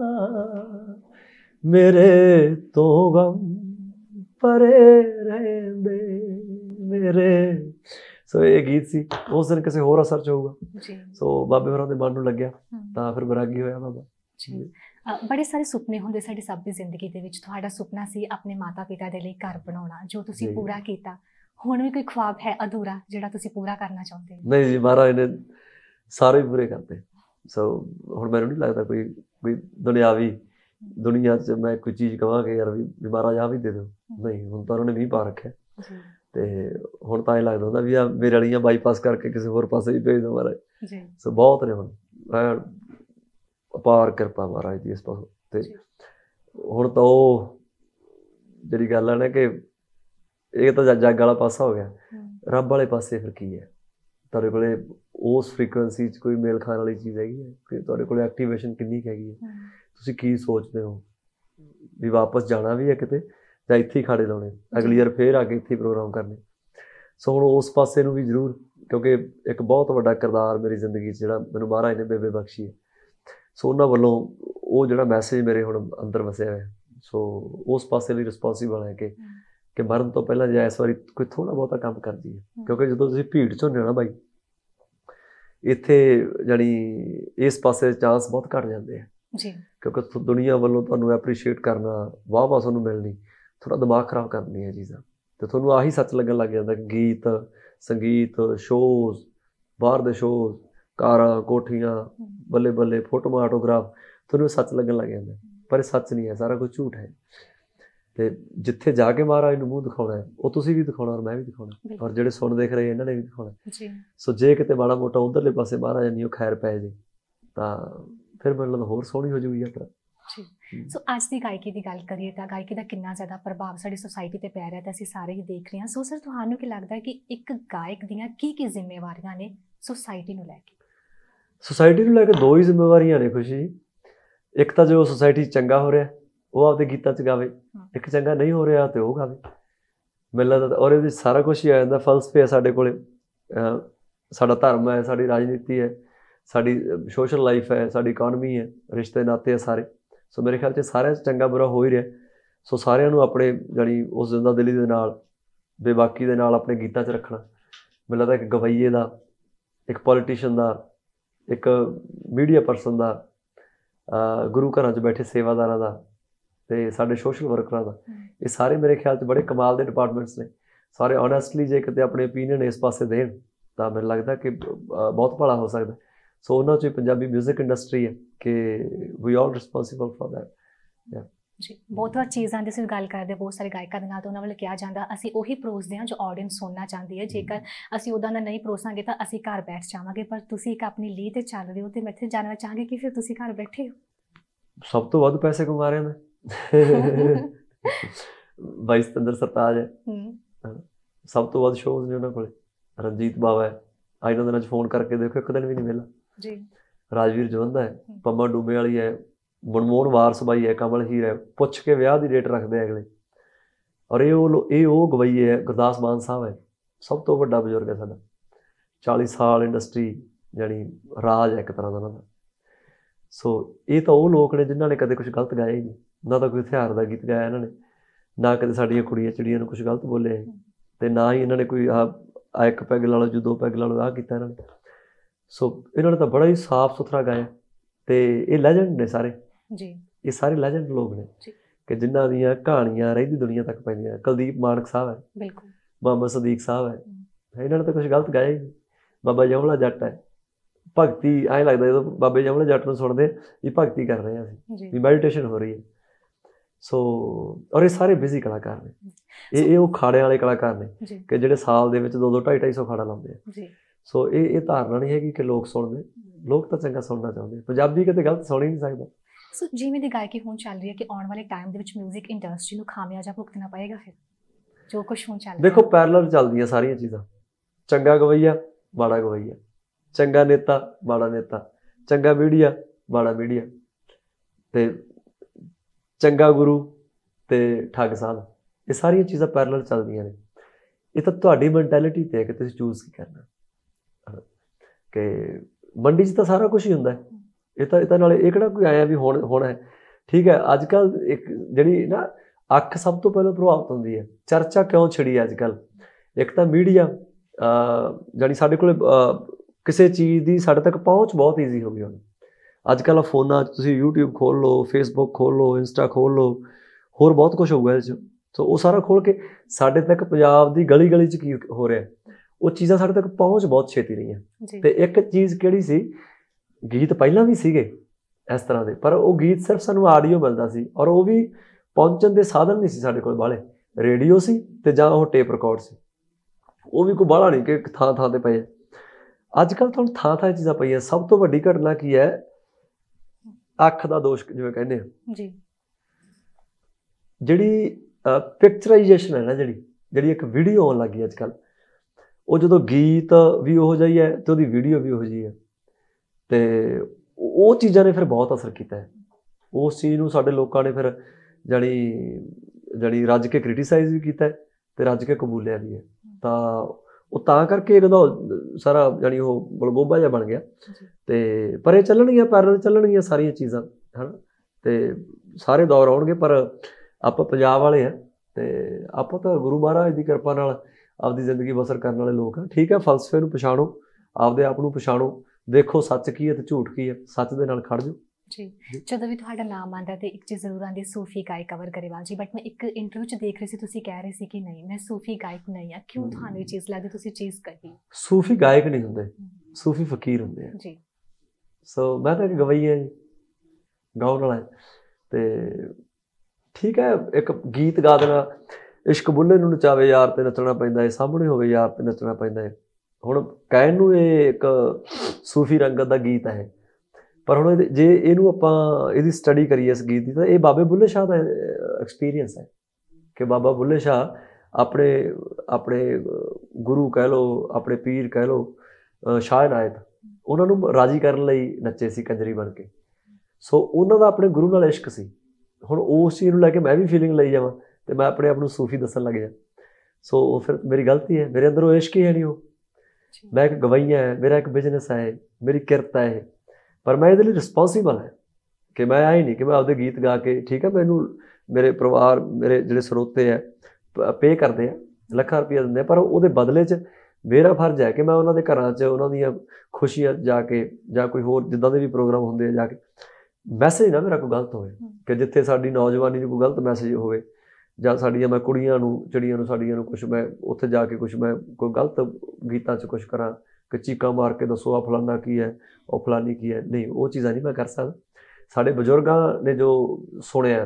ਮੇਰੇ ਤੋਂ ਗਮ ਪਰੇ ਰਹਿੰਦੇ ਮੇਰੇ। ਸੋ ਇਹ ਗੀਤ ਸੀ, ਉਸ ਦਿਨ ਕਿਸੇ ਹੋਰ ਅਸਰ 'ਚ ਹੋਊਗਾ। ਸੋ ਬਾਬੇ ਹੋਰਾਂ ਦੇ ਮਨ ਨੂੰ ਲੱਗਿਆ ਤਾਂ ਫਿਰ ਬਰਾਗੀ ਹੋਇਆ ਬਾਬਾ। ਬੜੇ ਸਾਰੇ ਸੁਪਨੇ ਹੁੰਦੇ ਸਾਡੀ ਸਭ ਦੀ ਜ਼ਿੰਦਗੀ ਦੇ ਵਿੱਚ। ਤੁਹਾਡਾ ਸੁਪਨਾ ਸੀ ਆਪਣੇ ਮਾਤਾ ਪਿਤਾ ਦੇ ਲਈ ਘਰ ਬਣਾਉਣਾ, ਜੋ ਤੁਸੀਂ ਪੂਰਾ ਕੀਤਾ। ਹੁਣ ਵੀ ਕੋਈ ਖੁਆਬ ਹੈ ਅਧੂਰਾ ਜਿਹੜਾ ਤੁਸੀਂ ਪੂਰਾ ਕਰਨਾ ਚਾਹੁੰਦੇ ਹੋ? ਨਹੀਂ ਜੀ, ਮਹਾਰਾਜ ਨੇ ਸਾਰੇ ਪੂਰੇ ਕਰਤੇ। ਸੋ ਹੁਣ ਮੈਨੂੰ ਨਹੀਂ ਲੱਗਦਾ ਕੋਈ ਕੋਈ ਦੁਨਿਆਵੀ ਦੁਨੀਆ 'ਚ ਮੈਂ ਕੋਈ ਚੀਜ਼ ਕਹਾਂ ਕਿ ਯਾਰ ਵੀ ਮਹਾਰਾਜ ਆਹ ਵੀ ਦੇ ਦਿਓ। ਨਹੀਂ, ਹੁਣ ਤਾਂ ਉਹਨਾਂ ਨੇ ਵੀ ਪਾ ਰੱਖਿਆ ਤੇ ਹੁਣ ਤਾਂ ਇਹ ਲੱਗਦਾ ਹੁੰਦਾ ਵੀ ਆ ਮੇਰੇ ਵਾਲੀਆਂ ਬਾਈਪਾਸ ਕਰਕੇ ਕਿਸੇ ਹੋਰ ਪਾਸੇ ਵੀ ਭੇਜ ਦਿਓ ਮਹਾਰਾਜ। ਸੋ ਬਹੁਤ ਨੇ ਹੁਣ, ਅਪਾਰ ਕਿਰਪਾ ਮਹਾਰਾਜ ਦੀ ਇਸ ਪਾਸੋਂ। ਤੇ ਹੁਣ ਤਾਂ ਉਹ ਜਿਹੜੀ ਗੱਲ ਆ ਨਾ ਕਿ ਇਹ ਤਾਂ ਜੱਗ ਵਾਲਾ ਪਾਸਾ ਹੋ ਗਿਆ, ਰੱਬ ਵਾਲੇ ਪਾਸੇ ਫਿਰ ਕੀ ਹੈ? ਤੁਹਾਡੇ ਕੋਲੇ ਉਸ ਫ੍ਰੀਕੁਐਂਸੀ 'ਚ ਕੋਈ ਮੇਲ ਖਾਣ ਵਾਲੀ ਚੀਜ਼ ਹੈਗੀ ਹੈ ਕਿ ਤੁਹਾਡੇ ਕੋਲ ਐਕਟੀਵੇਸ਼ਨ ਕਿੰਨੀ ਕੁ ਹੈਗੀ ਹੈ? ਤੁਸੀਂ ਕੀ ਸੋਚਦੇ ਹੋ ਵੀ ਵਾਪਸ ਜਾਣਾ ਵੀ ਹੈ ਕਿਤੇ ਜਾਂ ਇੱਥੇ ਹੀ ਖਾੜੇ ਲਾਉਣੇ, ਅਗਲੀ ਵਾਰ ਫੇਰ ਆ ਕੇ ਇੱਥੇ ਪ੍ਰੋਗਰਾਮ ਕਰਨੇ? ਸੋ ਹੁਣ ਉਸ ਪਾਸੇ ਨੂੰ ਵੀ ਜ਼ਰੂਰ, ਕਿਉਂਕਿ ਇੱਕ ਬਹੁਤ ਵੱਡਾ ਕਿਰਦਾਰ ਮੇਰੀ ਜ਼ਿੰਦਗੀ 'ਚ ਜਿਹੜਾ ਮੈਨੂੰ ਮਹਾਰਾਜ ਨੇ ਬੇਬੇ ਬਖਸ਼ੀ ਹੈ, ਸੋ ਉਹਨਾਂ ਵੱਲੋਂ ਉਹ ਜਿਹੜਾ ਮੈਸੇਜ ਮੇਰੇ ਹੁਣ ਅੰਦਰ ਵਸਿਆ ਹੋਇਆ, ਸੋ ਉਸ ਪਾਸੇ ਲਈ ਰਿਸਪੌਂਸੀਬਲ ਹੈ ਕਿ ਕਿ ਮਰਨ ਤੋਂ ਪਹਿਲਾਂ ਜੇ ਇਸ ਵਾਰੀ ਕੋਈ ਥੋੜ੍ਹਾ ਬਹੁਤਾ ਕੰਮ ਕਰ ਜਾਈਏ, ਕਿਉਂਕਿ ਜਦੋਂ ਤੁਸੀਂ ਭੀੜ 'ਚ ਹੁੰਦੇ ਹੋ ਨਾ ਬਾਈ, ਇੱਥੇ ਜਾਣੀ ਇਸ ਪਾਸੇ ਚਾਂਸ ਬਹੁਤ ਘੱਟ ਜਾਂਦੇ ਆ ਜੀ, ਕਿਉਂਕਿ ਦੁਨੀਆ ਵੱਲੋਂ ਤੁਹਾਨੂੰ ਐਪਰੀਸ਼ੀਏਟ ਕਰਨਾ, ਵਾਹ ਵਾਹ ਤੁਹਾਨੂੰ ਮਿਲਣੀ, ਥੋੜ੍ਹਾ ਦਿਮਾਗ ਖਰਾਬ ਕਰਨੀ ਹੈ ਚੀਜ਼ਾਂ, ਅਤੇ ਤੁਹਾਨੂੰ ਆਹੀ ਸੱਚ ਲੱਗਣ ਲੱਗ ਜਾਂਦਾ ਕਿ ਗੀਤ ਸੰਗੀਤ ਸ਼ੋਜ਼, ਬਾਹਰ ਦੇ ਸ਼ੋਜ਼, ਕਾਰਾਂ ਕੋਠੀਆਂ, ਬੱਲੇ ਬੱਲੇ ਫੋਟੋਆਂ ਆਟੋਗ੍ਰਾਫ, ਤੁਹਾਨੂੰ ਸੱਚ ਲੱਗਣ ਲੱਗ ਜਾਂਦਾ, ਪਰ ਇਹ ਸੱਚ ਨਹੀਂ ਹੈ, ਸਾਰਾ ਕੁਝ ਝੂਠ ਹੈ। ਅਤੇ ਜਿੱਥੇ ਜਾ ਕੇ ਮਹਾਰਾਜ ਨੂੰ ਮੂੰਹ ਦਿਖਾਉਣਾ ਹੈ, ਉਹ ਤੁਸੀਂ ਵੀ ਦਿਖਾਉਣਾ ਔਰ ਮੈਂ ਵੀ ਦਿਖਾਉਣਾ, ਔਰ ਜਿਹੜੇ ਸੁਣ ਦੇਖ ਰਹੇ ਇਹਨਾਂ ਨੇ ਵੀ ਦਿਖਾਉਣਾ। ਸੋ ਜੇ ਕਿਤੇ ਮਾੜਾ ਮੋਟਾ ਉੱਧਰਲੇ ਪਾਸੇ ਮਹਾਰਾਜ ਨਹੀਂ ਉਹ ਖੈਰ ਪੈ ਜੇ ਤਾਂ ਫਿਰ ਮੈਨੂੰ ਲੱਗਦਾ ਹੋਰ ਸੋਹਣੀ ਹੋ ਜਾਊਗੀ ਯਾਤਰਾ। ਜੀ, ਸੋ ਅੱਜ ਦੀ ਗਾਇਕੀ ਦੀ ਗੱਲ ਕਰੀਏ ਤਾਂ ਗਾਇਕੀ ਦਾ ਕਿੰਨਾ ਜ਼ਿਆਦਾ ਪ੍ਰਭਾਵ ਸਾਡੀ ਸੁਸਾਇਟੀ 'ਤੇ ਪੈ ਰਿਹਾ ਤਾਂ ਅਸੀਂ ਸਾਰੇ ਹੀ ਦੇਖ ਰਹੇ ਹਾਂ। ਸੋ ਸਰ ਤੁਹਾਨੂੰ ਕੀ ਲੱਗਦਾ ਹੈ ਕਿ ਇੱਕ ਗਾਇਕ ਦੀਆਂ ਕੀ ਕੀ ਜ਼ਿੰਮੇਵਾਰੀਆਂ ਨੇ ਸੁਸਾਇਟੀ ਨੂੰ ਲੈ ਕੇ? ਸੁਸਾਇਟੀ ਨੂੰ ਲੈ ਕੇ ਦੋ ਹੀ ਜ਼ਿੰਮੇਵਾਰੀਆਂ ਨੇ ਖੁਸ਼ੀ। ਇੱਕ ਤਾਂ ਜੋ ਸੁਸਾਇਟੀ 'ਚ ਚੰਗਾ ਹੋ ਰਿਹਾ ਉਹ ਆਪਦੇ ਗੀਤਾਂ 'ਚ ਗਾਵੇ, ਇੱਕ ਚੰਗਾ ਨਹੀਂ ਹੋ ਰਿਹਾ ਤੇ ਉਹ ਗਾਵੇ। ਮੈਨੂੰ ਲੱਗਦਾ ਔਰ ਇਹਦੇ ਸਾਰਾ ਕੁਛ ਹੀ ਆ ਜਾਂਦਾ, ਫਲਸਫੇ ਹੈ ਸਾਡੇ ਕੋਲ, ਸਾਡਾ ਧਰਮ ਹੈ, ਸਾਡੀ ਰਾਜਨੀਤੀ ਹੈ, ਸਾਡੀ ਸੋਸ਼ਲ ਲਾਈਫ ਹੈ, ਸਾਡੀ ਇਕੋਨਮੀ ਹੈ, ਰਿਸ਼ਤੇ ਨਾਤੇ ਹੈ ਸਾਰੇ। ਸੋ ਮੇਰੇ ਖਿਆਲ 'ਚ ਸਾਰਿਆਂ 'ਚ ਚੰਗਾ ਬੁਰਾ ਹੋ ਹੀ ਰਿਹਾ। ਸੋ ਸਾਰਿਆਂ ਨੂੰ ਆਪਣੇ ਜਾਣੀ ਉਸ ਜ਼ਿੰਦਾ ਦਿਲੀ ਦੇ ਨਾਲ, ਬੇਬਾਕੀ ਦੇ ਨਾਲ ਆਪਣੇ ਗੀਤਾਂ 'ਚ ਰੱਖਣਾ। ਮੈਨੂੰ ਲੱਗਦਾ ਇੱਕ ਗਵਈਏ ਦਾ, ਇੱਕ ਪੋਲੀਟੀਸ਼ੀਅਨ ਦਾ, ਇੱਕ ਮੀਡੀਆ ਪਰਸਨ ਦਾ, ਗੁਰੂ ਘਰਾਂ 'ਚ ਬੈਠੇ ਸੇਵਾਦਾਰਾਂ ਦਾ, ਅਤੇ ਸਾਡੇ ਸੋਸ਼ਲ ਵਰਕਰਾਂ ਦਾ, ਇਹ ਸਾਰੇ ਮੇਰੇ ਖਿਆਲ 'ਚ ਬੜੇ ਕਮਾਲ ਦੇ ਡਿਪਾਰਟਮੈਂਟਸ ਨੇ। ਸਾਰੇ ਓਨੈਸਟਲੀ ਜੇ ਕਿਤੇ ਆਪਣੇ ਓਪੀਨੀਅਨ ਇਸ ਪਾਸੇ ਦੇਣ ਤਾਂ ਮੈਨੂੰ ਲੱਗਦਾ ਕਿ ਬਹੁਤ ਭਲਾ ਹੋ ਸਕਦਾ। ਸੋ ਉਹਨਾਂ 'ਚ ਪੰਜਾਬੀ ਮਿਊਜ਼ਿਕ ਇੰਡਸਟਰੀ ਹੈ ਕਿ we all responsible for that. ਜੀ, ਬਹੁਤ ਵਾਰ ਚੀਜ਼ਾਂ ਦੀ ਅਸੀਂ ਗੱਲ ਕਰਦੇ ਬਹੁਤ ਸਾਰੇ ਗਾਇਕਾਂ ਦੇ ਨਾਲ ਤਾਂ ਉਹਨਾਂ ਵੱਲ ਕਿਹਾ ਜਾਂਦਾ ਅਸੀਂ ਉਹੀ ਪਰੋਸਦੇ ਹਾਂ ਜੋ ਆਡੀਅנס ਸੁਣਨਾ ਚਾਹੁੰਦੀ ਹੈ, ਜੇਕਰ ਅਸੀਂ ਉੱਦਾਂ ਦਾ ਨਹੀਂ ਪਰੋਸਾਂਗੇ ਤਾਂ ਅਸੀਂ ਘਰ ਬੈਠ ਜਾਵਾਂਗੇ। ਪਰ ਤੁਸੀਂ ਇੱਕ ਆਪਣੀ ਲੀਹ 'ਤੇ ਚੱਲ ਰਹੇ ਹੋ ਅਤੇ ਮੈਂ ਇੱਥੇ ਜਾਣਨਾ ਚਾਹਾਂਗੀ ਕਿ ਫਿਰ ਤੁਸੀਂ ਘਰ ਬੈਠੇ ਹੋ। ਸਭ ਤੋਂ ਵੱਧ ਪੈਸੇ ਕਮਾ ਰਿਹਾ ਮੈਂ ਬਾਈ ਸਤਿੰਦਰ ਸਰਤਾਜ ਹੈ, ਸਭ ਤੋਂ ਵੱਧ ਸ਼ੋਜ਼ ਨੇ ਉਹਨਾਂ ਕੋਲ। ਰਣਜੀਤ ਬਾਵਾ ਹੈ, ਅੱਜ ਇਹਨਾਂ ਦਿਨਾਂ 'ਚ ਫੋਨ ਕਰਕੇ ਦੇਖੋ ਇੱਕ ਦਿਨ ਵੀ ਨਹੀਂ ਮਿਲਣਾ ਜੀ। ਰਾਜਵੀਰ ਜਵੰਦਾ ਹੈ, ਪੰਮਾ ਡੂਬੇ ਵਾਲੀ ਹੈ, ਮਨਮੋਹਨ ਵਾਰਸ ਬਾਈ ਹੈ, ਕਮਲ ਹੀਰ ਹੈ, ਪੁੱਛ ਕੇ ਵਿਆਹ ਦੀ ਡੇਟ ਰੱਖਦੇ ਆ ਅਗਲੇ। ਔਰ ਇਹ ਉਹ ਇਹ ਉਹ ਗਵਈਏ ਹੈ। ਗੁਰਦਾਸ ਮਾਨ ਸਾਹਿਬ ਹੈ, ਸਭ ਤੋਂ ਵੱਡਾ ਬਜ਼ੁਰਗ ਹੈ ਸਾਡਾ, ਚਾਲੀ ਸਾਲ ਇੰਡਸਟਰੀ ਜਾਣੀ ਰਾਜ ਹੈ ਇੱਕ ਤਰ੍ਹਾਂ ਦਾ ਉਹਨਾਂ ਦਾ। ਸੋ ਇਹ ਤਾਂ ਉਹ ਲੋਕ ਨੇ ਜਿਨ੍ਹਾਂ ਨੇ ਕਦੇ ਕੁਛ ਗਲਤ ਗਾਇਆ ਹੀ ਨਹੀਂ, ਨਾ ਤਾਂ ਕੋਈ ਹਥਿਆਰ ਦਾ ਗੀਤ ਗਾਇਆ ਇਹਨਾਂ ਨੇ, ਨਾ ਕਦੇ ਸਾਡੀਆਂ ਕੁੜੀਆਂ ਚਿੜੀਆਂ ਨੂੰ ਕੁਛ ਗਲਤ ਬੋਲਿਆ, ਅਤੇ ਨਾ ਹੀ ਇਹਨਾਂ ਨੇ ਕੋਈ ਆਹ ਇੱਕ ਪੈਗ ਲਾ ਲਓ ਜੋ ਦੋ ਪੈਗ ਲਾ ਲਓ ਆਹ ਕੀਤਾ ਇਹਨਾਂ ਨੇ। ਸੋ ਇਹਨਾਂ ਨੇ ਤਾਂ ਬੜਾ ਹੀ ਸਾਫ਼ ਸੁਥਰਾ ਗਾਇਆ, ਅਤੇ ਇਹ ਲੈਜੈਂਡ ਨੇ ਸਾਰੇ ਜੀ, ਇਹ ਸਾਰੇ ਲੈਜੈਂਡ ਲੋਕ ਨੇ ਕਿ ਜਿਨ੍ਹਾਂ ਦੀਆਂ ਕਹਾਣੀਆਂ ਰਹਿੰਦੀ ਦੁਨੀਆ ਤੱਕ ਪੈਂਦੀਆਂ। ਕੁਲਦੀਪ ਮਾਨਕ ਸਾਹਿਬ ਹੈ, ਬਿਲਕੁਲ, ਮੁਹੰਮਦ ਸਦੀਕ ਸਾਹਿਬ ਹੈ, ਇਹਨਾਂ ਨੇ ਤਾਂ ਕੁਛ ਗਲਤ ਗਾਇਆ ਹੀ ਨਹੀਂ। ਬਾਬਾ ਜਮਲਾ ਜੱਟ ਹੈ, ਭਗਤੀ ਐਂ ਲੱਗਦਾ ਜਦੋਂ ਬਾਬੇ ਜਮਲੇ ਜੱਟ ਨੂੰ ਸੁਣਦੇ ਵੀ ਭਗਤੀ ਕਰ ਰਹੇ ਹਾਂ ਅਸੀਂ, ਵੀ ਮੈਡੀਟੇਸ਼ਨ ਹੋ ਰਹੀ ਹੈ। ਸੋ ਔਰ ਇਹ ਸਾਰੇ ਬਿਜ਼ੀ ਕਲਾਕਾਰ ਨੇ, ਇਹ ਇਹ ਉਹ ਖਾੜਿਆਂ ਵਾਲੇ ਕਲਾਕਾਰ ਨੇ ਕਿ ਜਿਹੜੇ ਸਾਲ ਦੇ ਵਿੱਚ ਦੋ ਦੋ ਢਾਈ ਢਾਈ ਸੌ ਖਾੜਾ ਲਾਉਂਦੇ ਆ। ਸੋ ਇਹ ਇਹ ਧਾਰਨਾ ਨਹੀਂ ਹੈਗੀ ਕਿ ਲੋਕ ਸੁਣਦੇ, ਲੋਕ ਤਾਂ ਚੰਗਾ ਸੁਣਨਾ ਚਾਹੁੰਦੇ, ਪੰਜਾਬੀ ਕਿਤੇ ਗਲਤ ਸੁਣ ਹੀ ਨਹੀਂ ਸਕਦਾ। ਸੋ ਜਿਵੇਂ ਦੀ ਗਾਇਕੀ ਹੁਣ ਚੱਲ ਰਹੀ ਹੈ ਕਿ ਆਉਣ ਵਾਲੇ ਟਾਈਮ ਦੇ ਵਿੱਚ ਮਿਊਜ਼ਿਕ ਇੰਡਸਟਰੀ ਨੂੰ ਖਾਮਿਆਜਾ ਭੁਗਤਣਾ ਪਏਗਾ ਫਿਰ ਜੋ ਕੁਛ ਹੁਣ ਚੱਲ ਰਿਹਾ? ਦੇਖੋ ਪੈਰਲਲ ਚੱਲਦੀਆਂ ਸਾਰੀਆਂ ਚੀਜ਼ਾਂ, ਚੰਗਾ ਗਵਈਆ ਮਾੜਾ ਗਵਈਆ, ਚੰਗਾ ਨੇਤਾ ਮਾੜਾ ਨੇਤਾ, ਚੰਗਾ ਮੀਡੀਆ ਮਾੜਾ ਮੀਡੀਆ, ਅਤੇ ਚੰਗਾ ਗੁਰੂ ਅਤੇ ਠੱਗ ਸਾਹਿਬ, ਇਹ ਸਾਰੀਆਂ ਚੀਜ਼ਾਂ ਪੈਰਲਲ ਚੱਲਦੀਆਂ ਨੇ। ਇਹ ਤਾਂ ਤੁਹਾਡੀ ਮੈਂਟੈਲਿਟੀ 'ਤੇ ਹੈ ਕਿ ਤੁਸੀਂ ਚੂਜ਼ ਕੀ ਕਰਨਾ। ਕਿ ਮੰਡੀ 'ਚ ਤਾਂ ਸਾਰਾ ਕੁਛ ਹੀ ਹੁੰਦਾ, ਇਹ ਤਾਂ ਇਹ ਤਾਂ ਨਾਲੇ ਇਹ ਕਿਹੜਾ ਕੋਈ ਆਇਆ ਵੀ ਹੁਣ ਹੁਣ ਹੈ। ਠੀਕ ਹੈ, ਅੱਜ ਕੱਲ੍ਹ ਇੱਕ ਜਿਹੜੀ ਨਾ ਅੱਖ ਸਭ ਤੋਂ ਪਹਿਲਾਂ ਪ੍ਰਭਾਵਿਤ ਹੁੰਦੀ ਹੈ। ਚਰਚਾ ਕਿਉਂ ਛਿੜੀ ਅੱਜ ਕੱਲ੍ਹ? ਇੱਕ ਤਾਂ ਮੀਡੀਆ ਜਾਣੀ ਸਾਡੇ ਕੋਲ ਕਿਸੇ ਚੀਜ਼ ਦੀ ਸਾਡੇ ਤੱਕ ਪਹੁੰਚ ਬਹੁਤ ਈਜ਼ੀ ਹੋ ਗਈ ਹੁਣ। ਅੱਜ ਕੱਲ੍ਹ ਫੋਨਾਂ 'ਚ ਤੁਸੀਂ ਯੂਟਿਊਬ ਖੋਲ੍ਹ ਲਓ, ਫੇਸਬੁੱਕ ਖੋਲ੍ਹ ਲਓ, ਇੰਸਟਾ ਖੋਲ੍ਹ ਲਓ, ਹੋਰ ਬਹੁਤ ਕੁਛ ਹੋਊਗਾ ਇਹਦੇ 'ਚ। ਸੋ ਉਹ ਸਾਰਾ ਖੋਲ੍ਹ ਕੇ ਸਾਡੇ ਤੱਕ ਪੰਜਾਬ ਦੀ ਗਲੀ ਗਲੀ 'ਚ ਕੀ ਹੋ ਰਿਹਾ ਉਹ ਚੀਜ਼ਾਂ ਸਾਡੇ ਤੱਕ ਪਹੁੰਚ ਬਹੁਤ ਛੇਤੀ ਰਹੀਆਂ। ਅਤੇ ਇੱਕ ਚੀਜ਼ ਕਿਹੜੀ ਸੀ, ਗੀਤ ਪਹਿਲਾਂ ਵੀ ਸੀਗੇ ਇਸ ਤਰ੍ਹਾਂ ਦੇ, ਪਰ ਉਹ ਗੀਤ ਸਿਰਫ ਸਾਨੂੰ ਆਡੀਓ ਮਿਲਦਾ ਸੀ, ਔਰ ਉਹ ਵੀ ਪਹੁੰਚਣ ਦੇ ਸਾਧਨ ਨਹੀਂ ਸੀ ਸਾਡੇ ਕੋਲ ਬਾਹਲੇ। ਰੇਡੀਓ ਸੀ ਅਤੇ ਜਾਂ ਉਹ ਟੇਪ ਰਿਕਾਰਡ ਸੀ, ਉਹ ਵੀ ਕੋਈ ਬਾਹਲਾ ਨਹੀਂ ਕਿ ਥਾਂ ਥਾਂ 'ਤੇ ਪਏ। ਅੱਜ ਕੱਲ੍ਹ ਤੁਹਾਨੂੰ ਥਾਂ ਥਾਂ ਚੀਜ਼ਾਂ ਪਈਆਂ। ਸਭ ਤੋਂ ਵੱਡੀ ਘਟਨਾ ਕੀ ਹੈ? ਅੱਖ ਦਾ ਦੋਸ਼ ਜਿਵੇਂ ਕਹਿੰਦੇ ਆ ਜੀ, ਜਿਹੜੀ ਪਿਕਚਰਾਈਜੇਸ਼ਨ ਹੈ ਨਾ, ਜਿਹੜੀ ਜਿਹੜੀ ਇੱਕ ਵੀਡੀਓ ਆਉਣ ਲੱਗ ਗਈ ਅੱਜ ਕੱਲ੍ਹ, ਉਹ ਜਦੋਂ ਗੀਤ ਵੀ ਉਹੋ ਜਿਹਾ ਹੀ ਹੈ ਅਤੇ ਉਹਦੀ ਵੀਡੀਓ ਵੀ ਉਹੋ ਜਿਹੀ ਹੈ, ਅਤੇ ਉਹ ਚੀਜ਼ਾਂ ਨੇ ਫਿਰ ਬਹੁਤ ਅਸਰ ਕੀਤਾ ਹੈ। ਉਸ ਚੀਜ਼ ਨੂੰ ਸਾਡੇ ਲੋਕਾਂ ਨੇ ਫਿਰ ਜਾਣੀ ਜਾਣੀ ਰੱਜ ਕੇ ਕ੍ਰਿਟੀਸਾਈਜ਼ ਵੀ ਕੀਤਾ ਅਤੇ ਰੱਜ ਕੇ ਕਬੂਲਿਆ ਵੀ ਹੈ। ਤਾਂ ਉਹ ਤਾਂ ਕਰਕੇ ਇਹਦਾ ਸਾਰਾ ਜਾਨੀ ਉਹ ਬਲਗੋਬਾ ਜਿਹਾ ਬਣ ਗਿਆ। ਤੇ ਪਰ ਇਹ ਚੱਲਣਗੀਆਂ, ਪੈਰਲਲ ਚੱਲਣਗੀਆਂ ਸਾਰੀਆਂ ਚੀਜ਼ਾਂ ਹੈ ਨਾ, ਤੇ ਸਾਰੇ ਦੌਰ ਆਉਣਗੇ। ਪਰ ਆਪਾਂ ਪੰਜਾਬ ਵਾਲੇ ਆ ਤੇ ਆਪਾਂ ਤਾਂ ਗੁਰੂ ਮਹਾਰਾਜ ਦੀ ਕਿਰਪਾ ਨਾਲ ਆਪਦੀ ਜ਼ਿੰਦਗੀ ਬਸਰ ਕਰਨ ਵਾਲੇ ਲੋਕ ਆ। ਠੀਕ ਹੈ, ਫਲਸਫੇ ਨੂੰ ਪਛਾਣੋ, ਆਪਦੇ ਆਪ ਨੂੰ ਪਛਾਣੋ, ਦੇਖੋ ਸੱਚ ਕੀ ਹੈ ਤੇ ਝੂਠ ਕੀ ਹੈ, ਸੱਚ ਦੇ ਨਾਲ ਖੜ ਜਾਓ ਜੀ। ਜਦੋਂ ਵੀ ਤੁਹਾਡਾ ਨਾਮ ਆਉਂਦਾ ਤੇ ਇੱਕ ਚੀਜ਼ ਜ਼ਰੂਰ ਆਉਂਦੀ, ਸੂਫੀ ਗਾਇਕ ਕੰਵਰ ਗਰੇਵਾਲ ਜੀ। ਬਟ ਮੈਂ ਇੱਕ ਇੰਟਰਵਿਊ 'ਚ ਦੇਖ ਰਹੀ ਸੀ, ਤੁਸੀਂ ਕਹਿ ਰਹੇ ਸੀ ਕਿ ਨਹੀਂ ਮੈਂ ਸੂਫੀ ਗਾਇਕ ਨਹੀਂ ਆ। ਕਿਉਂ ਤੁਹਾਨੂੰ ਇਹ ਚੀਜ਼ ਲੱਗਦੀ, ਤੁਸੀਂ ਚੀਜ਼ ਕਹੀ? ਸੂਫੀ ਗਾਇਕ ਨਹੀਂ ਹੁੰਦੇ, ਸੂਫੀ ਫਕੀਰ ਹੁੰਦੇ ਆ ਜੀ। ਸੋ ਮੈਂ ਤਾਂ ਇੱਕ ਗਵਈਆ ਜੀ, ਗਾਉਣ ਵਾਲਾ ਤੇ ਠੀਕ ਹੈ, ਇੱਕ ਗੀਤ ਗਾ ਦੇਣਾ, ਇਸ਼ਕ ਬੁੱਲੇ ਨੂੰ ਨਚਾਵੇ ਯਾਰ ਤੇ ਨੱਚਣਾ ਪੈਂਦਾ ਹੈ, ਸਾਹਮਣੇ ਹੋਵੇ ਯਾਰ ਤੇ ਨੱਚਣਾ ਪੈਂਦਾ ਹੈ। ਹੁਣ ਕਹਿਣ ਨੂੰ ਇਹ ਇੱਕ ਸੂਫੀ ਰੰਗਤ ਦਾ ਗੀਤ ਹੈ, ਪਰ ਹੁਣ ਇਹਦੇ ਜੇ ਇਹਨੂੰ ਆਪਾਂ ਇਹਦੀ ਸਟੱਡੀ ਕਰੀਏ ਇਸ ਗੀਤ ਦੀ, ਤਾਂ ਇਹ ਬਾਬੇ ਬੁੱਲੇ ਸ਼ਾਹ ਦਾ ਐਕਸਪੀਰੀਅੰਸ ਹੈ ਕਿ ਬਾਬਾ ਬੁੱਲੇ ਸ਼ਾਹ ਆਪਣੇ ਆਪਣੇ ਗੁਰੂ ਕਹਿ ਲਓ, ਆਪਣੇ ਪੀਰ ਕਹਿ ਲਓ, ਸ਼ਾਹ ਇਨਾਇਤ, ਉਹਨਾਂ ਨੂੰ ਰਾਜ਼ੀ ਕਰਨ ਲਈ ਨੱਚੇ ਸੀ ਕੰਜਰੀ ਬਣ ਕੇ। ਸੋ ਉਹਨਾਂ ਦਾ ਆਪਣੇ ਗੁਰੂ ਨਾਲ ਇਸ਼ਕ ਸੀ। ਹੁਣ ਉਸ ਚੀਜ਼ ਨੂੰ ਲੈ ਕੇ ਮੈਂ ਵੀ ਫੀਲਿੰਗ ਲਈ ਜਾਵਾਂ ਤੇ ਮੈਂ ਆਪਣੇ ਆਪ ਨੂੰ ਸੂਫੀ ਦੱਸਣ ਲੱਗ ਜਾ, ਸੋ ਉਹ ਫਿਰ ਮੇਰੀ ਗਲਤੀ ਹੈ। ਮੇਰੇ ਅੰਦਰ ਉਹ ਇਸ਼ਕ ਹੀ ਹੈ ਨਹੀਂ। ਉਹ ਮੈਂ ਇੱਕ ਗਵਈਆ ਹੈ, ਮੇਰਾ ਇੱਕ ਬਿਜ਼ਨਸ ਹੈ, ਮੇਰੀ ਕਿਰਤ ਹੈ, ਪਰ ਮੈਂ ਇਹਦੇ ਲਈ ਰਿਸਪੋਂਸੀਬਲ ਹੈ ਕਿ ਮੈਂ ਆਈ ਨਹੀਂ ਕਿ ਮੈਂ ਆਪਦੇ ਗੀਤ ਗਾ ਕੇ, ਠੀਕ ਹੈ, ਮੈਨੂੰ ਮੇਰੇ ਪਰਿਵਾਰ, ਮੇਰੇ ਜਿਹੜੇ ਸਰੋਤੇ ਹੈ ਪੇ ਕਰਦੇ ਆ, ਲੱਖਾਂ ਰੁਪਈਆ ਦਿੰਦੇ ਆ, ਪਰ ਉਹਦੇ ਬਦਲੇ 'ਚ ਮੇਰਾ ਫਰਜ਼ ਹੈ ਕਿ ਮੈਂ ਉਹਨਾਂ ਦੇ ਘਰਾਂ 'ਚ ਉਹਨਾਂ ਦੀਆਂ ਖੁਸ਼ੀਆਂ ਜਾ ਕੇ, ਜਾਂ ਕੋਈ ਹੋਰ ਜਿੱਦਾਂ ਦੇ ਵੀ ਪ੍ਰੋਗਰਾਮ ਹੁੰਦੇ ਆ ਜਾ ਕੇ, ਮੈਸੇਜ ਨਾ ਮੇਰਾ ਕੋਈ ਗਲਤ ਹੋਵੇ, ਕਿ ਜਿੱਥੇ ਸਾਡੀ ਨੌਜਵਾਨੀ ਨੂੰ ਕੋਈ ਗਲਤ ਮੈਸੇਜ ਹੋਵੇ, ਜਾਂ ਸਾਡੀਆਂ ਮੈਂ ਕੁੜੀਆਂ ਨੂੰ, ਚਿੜੀਆਂ ਨੂੰ, ਸਾਡੀਆਂ ਨੂੰ ਕੁਛ ਮੈਂ ਉੱਥੇ ਜਾ ਕੇ ਕੁਛ ਮੈਂ ਕੋਈ ਗਲਤ ਗੀਤਾਂ 'ਚ ਕੁਛ ਕਰਾਂ ਕਿ ਚੀਕਾਂ ਮਾਰ ਕੇ ਦੱਸੋ ਆ ਫਲਾਨਾ ਕੀ ਹੈ, ਉਹ ਫਲਾਨੀ ਕੀ ਹੈ। ਨਹੀਂ, ਉਹ ਚੀਜ਼ਾਂ ਨਹੀਂ ਮੈਂ ਕਰ ਸਕਦਾ। ਸਾਡੇ ਬਜ਼ੁਰਗਾਂ ਨੇ ਜੋ ਸੁਣਿਆ,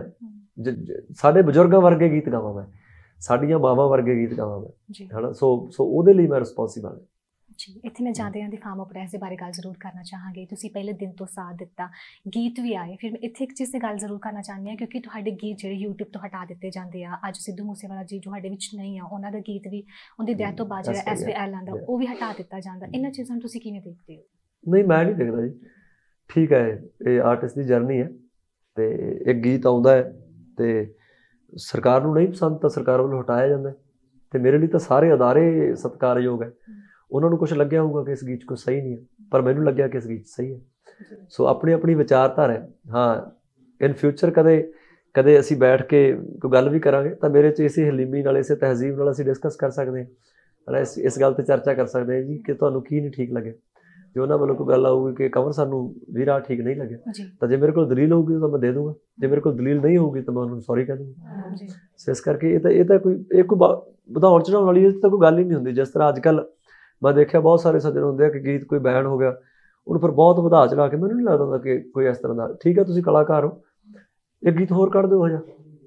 ਸਾਡੇ ਬਜ਼ੁਰਗਾਂ ਵਰਗੇ ਗੀਤ ਗਾਵਾਂ ਮੈਂ, ਸਾਡੀਆਂ ਮਾਵਾਂ ਵਰਗੇ ਗੀਤ ਗਾਵਾਂ ਮੈਂ, ਹੈ ਨਾ। ਸੋ ਸੋ ਉਹਦੇ ਲਈ ਮੈਂ ਰਿਸਪੋਂਸੀਬਲ ਹਾਂ ਜੀ। ਇੱਥੇ ਮੈਂ ਜਾਂਦੇ ਜਾਂਦੇ ਫਾਰਮ ਆਫ ਪ੍ਰੈਸ ਦੇ ਬਾਰੇ ਗੱਲ ਜ਼ਰੂਰ ਕਰਨਾ ਚਾਹਾਂਗੀ। ਤੁਸੀਂ ਪਹਿਲੇ ਦਿਨ ਤੋਂ ਸਾਥ ਦਿੱਤਾ, ਗੀਤ ਵੀ ਆਏ। ਫਿਰ ਮੈਂ ਇੱਥੇ ਇੱਕ ਚੀਜ਼ 'ਤੇ ਗੱਲ ਜ਼ਰੂਰ ਕਰਨਾ ਚਾਹੁੰਦੀ ਹਾਂ, ਕਿਉਂਕਿ ਤੁਹਾਡੇ ਗੀਤ ਜਿਹੜੇ ਯੂਟਿਊਬ ਤੋਂ ਹਟਾ ਦਿੱਤੇ ਜਾਂਦੇ ਆ। ਅੱਜ ਸਿੱਧੂ ਮੂਸੇਵਾਲਾ ਜੀ ਜੋ ਸਾਡੇ ਵਿੱਚ ਨਹੀਂ ਆ, ਉਹਨਾਂ ਦਾ ਗੀਤ ਵੀ ਉਹਦੀ ਡੈਥ ਤੋਂ ਬਾਅਦ ਜਿਹੜਾ ਐਸ ਵੀ ਐਲ ਆਉਂਦਾ ਉਹ ਵੀ ਹਟਾ ਦਿੱਤਾ ਜਾਂਦਾ। ਇਹਨਾਂ ਚੀਜ਼ਾਂ ਨੂੰ ਤੁਸੀਂ ਕਿਵੇਂ ਦੇਖਦੇ ਹੋ? ਨਹੀਂ, ਮੈਂ ਨਹੀਂ ਦੇਖਦਾ ਜੀ। ਠੀਕ ਹੈ, ਇਹ ਆਰਟਿਸਟ ਦੀ ਜਰਨੀ ਹੈ ਤੇ ਇੱਕ ਗੀਤ ਆਉਂਦਾ ਹੈ ਤੇ ਸਰਕਾਰ ਨੂੰ ਨਹੀਂ ਪਸੰਦ ਤਾਂ ਸਰਕਾਰ ਵੱਲੋਂ ਹਟਾਇਆ ਜਾਂਦਾ, ਤੇ ਮੇਰੇ ਲਈ ਤਾਂ ਸਾਰੇ ਅਦਾਰੇ ਸਤਿਕਾਰਯੋਗ ਹੈ। ਉਹਨਾਂ ਨੂੰ ਕੁਛ ਲੱਗਿਆ ਹੋਊਗਾ ਕਿ ਇਸ ਗੀਤ 'ਚ ਕੁਛ ਸਹੀ ਨਹੀਂ ਹੈ, ਪਰ ਮੈਨੂੰ ਲੱਗਿਆ ਕਿ ਇਸ ਗੀਤ 'ਚ ਸਹੀ ਹੈ। ਸੋ ਆਪਣੀ ਆਪਣੀ ਵਿਚਾਰਧਾਰਾ ਹੈ। ਹਾਂ, ਇਨ ਫਿਊਚਰ ਕਦੇ ਕਦੇ ਅਸੀਂ ਬੈਠ ਕੇ ਕੋਈ ਗੱਲ ਵੀ ਕਰਾਂਗੇ ਤਾਂ ਮੇਰੇ 'ਚ ਇਸੇ ਹਲੀਮੀ ਨਾਲ, ਇਸੇ ਤਹਿਜ਼ੀਬ ਨਾਲ ਅਸੀਂ ਡਿਸਕਸ ਕਰ ਸਕਦੇ ਹਾਂ, ਇਸ ਇਸ ਗੱਲ 'ਤੇ ਚਰਚਾ ਕਰ ਸਕਦੇ ਹਾਂ ਜੀ ਕਿ ਤੁਹਾਨੂੰ ਕੀ ਨਹੀਂ ਠੀਕ ਲੱਗਿਆ। ਜੇ ਉਹਨਾਂ ਵੱਲੋਂ ਕੋਈ ਗੱਲ ਆਊਗੀ ਕਿ ਕੰਵਰ ਸਾਨੂੰ ਵੀਰਾ ਠੀਕ ਨਹੀਂ ਲੱਗਿਆ, ਤਾਂ ਜੇ ਮੇਰੇ ਕੋਲ ਦਲੀਲ ਹੋਊਗੀ ਤਾਂ ਮੈਂ ਦੇ ਦੂੰਗਾ, ਜੇ ਮੇਰੇ ਕੋਲ ਦਲੀਲ ਨਹੀਂ ਹੋਊਗੀ ਤਾਂ ਮੈਂ ਉਹਨੂੰ ਸੌਰੀ ਕਹਿ ਦੂੰਗਾ। ਸੋ ਇਸ ਕਰਕੇ ਇਹ ਤਾਂ ਇਹ ਤਾਂ ਕੋਈ ਇਹ ਕੋਈ ਵਧਾਉਣ ਚੜਾਉਣ ਵਾਲੀ ਇਹ ਤਾਂ ਕੋਈ ਗੱਲ ਹੀ ਨਹੀਂ ਹੁੰਦੀ। ਜਿਸ ਤਰ੍ਹਾਂ ਅੱਜ ਕੱਲ੍ਹ ਮੈਂ ਦੇਖਿਆ ਬਹੁਤ ਸਾਰੇ ਸੱਜਣ ਹੁੰਦੇ ਆ ਕਿ ਗੀਤ ਕੋਈ ਬੈਨ ਹੋ ਗਿਆ, ਉਹਨੂੰ ਫਿਰ ਬਹੁਤ ਵਧਾ ਚੜਾ ਕੇ, ਮੈਨੂੰ ਨਹੀਂ ਲੱਗਦਾ ਹੁੰਦਾ ਕਿ ਕੋਈ ਇਸ ਤਰ੍ਹਾਂ ਦਾ। ਠੀਕ ਹੈ, ਤੁਸੀਂ ਕਲਾਕਾਰ ਹੋ, ਇੱਕ ਗੀਤ ਹੋਰ ਕੱਢ ਦਿਓ, ਹੋ ਜਾ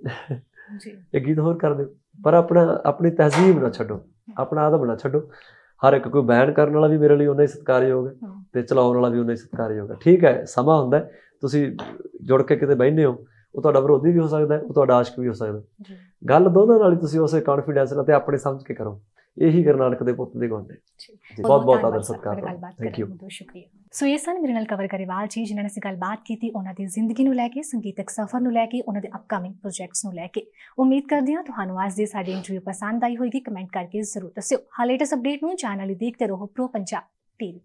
ਇੱਕ ਗੀਤ ਹੋਰ ਕਰ ਦਿਓ, ਪਰ ਆਪਣਾ ਆਪਣੀ ਤਹਿਜ਼ੀਬ ਨਾ ਛੱਡੋ, ਆਪਣਾ ਆਦਬ ਨਾ ਛੱਡੋ। ਹਰ ਇੱਕ ਕੋਈ ਬੈਨ ਕਰਨ ਵਾਲਾ ਵੀ ਮੇਰੇ ਲਈ ਉਨਾ ਹੀ ਸਤਿਕਾਰਯੋਗ ਹੈ ਤੇ ਚਲਾਉਣ ਵਾਲਾ ਵੀ ਉਨਾ ਹੀ ਸਤਿਕਾਰਯੋਗ ਹੈ। ਠੀਕ ਹੈ, ਸਮਾਂ ਹੁੰਦਾ, ਤੁਸੀਂ ਜੁੜ ਕੇ ਕਿਤੇ ਬਹਿੰਦੇ ਹੋ, ਉਹ ਤੁਹਾਡਾ ਵਿਰੋਧੀ ਵੀ ਹੋ ਸਕਦਾ, ਉਹ ਤੁਹਾਡਾ ਆਸ਼ਕ ਵੀ ਹੋ ਸਕਦਾ। ਗੱਲ ਦੋਨਾਂ ਨਾਲ ਹੀ ਤੁਸੀਂ ਉਸੇ ਕੌਨਫੀਡੈਂਸ ਨਾਲ ਤੇ ਆਪਣੇ ਸਮਝ ਕੇ ਕਰੋ। ਇਹੀ ਗੁਰੂ ਨਾਨਕ ਦੇ ਪੁੱਤ ਦੇ ਗੁਣ ਨੇ। ਬਹੁਤ ਬਹੁਤ ਆਦਰ ਸਤਿਕਾਰ, ਥੈਂਕ ਯੂ, ਬਹੁਤ ਸ਼ੁਕਰੀਆ। ਸੋ ਇਹ ਸਨ ਮੇਰੇ ਨਾਲ ਕੰਵਰ ਗਰੇਵਾਲ ਜੀ, ਜਿਨ੍ਹਾਂ ਨੇ ਅਸੀਂ ਗੱਲਬਾਤ ਕੀਤੀ ਉਹਨਾਂ ਦੀ ਜ਼ਿੰਦਗੀ ਨੂੰ ਲੈ ਕੇ, ਸੰਗੀਤਕ ਸਫ਼ਰ ਨੂੰ ਲੈ ਕੇ, ਉਹਨਾਂ ਦੇ ਅਪਕਮਿੰਗ ਪ੍ਰੋਜੈਕਟਸ ਨੂੰ ਲੈ ਕੇ। ਉਮੀਦ ਕਰਦੀ ਹਾਂ ਤੁਹਾਨੂੰ ਅੱਜ ਦੀ ਸਾਡੀ ਇੰਟਰਵਿਊ ਪਸੰਦ ਆਈ ਹੋਏਗੀ। ਕਮੈਂਟ ਕਰਕੇ ਜ਼ਰੂਰ ਦੱਸਿਓ। ਹਾਂ, ਲੇਟੈਸਟ ਅਪਡੇਟ ਨੂੰ ਚੈਨਲ ਲਈ ਦੇਖਦੇ ਰਹੋ ਪ੍ਰੋ ਪੰਜਾਬ ਟੀਵੀ।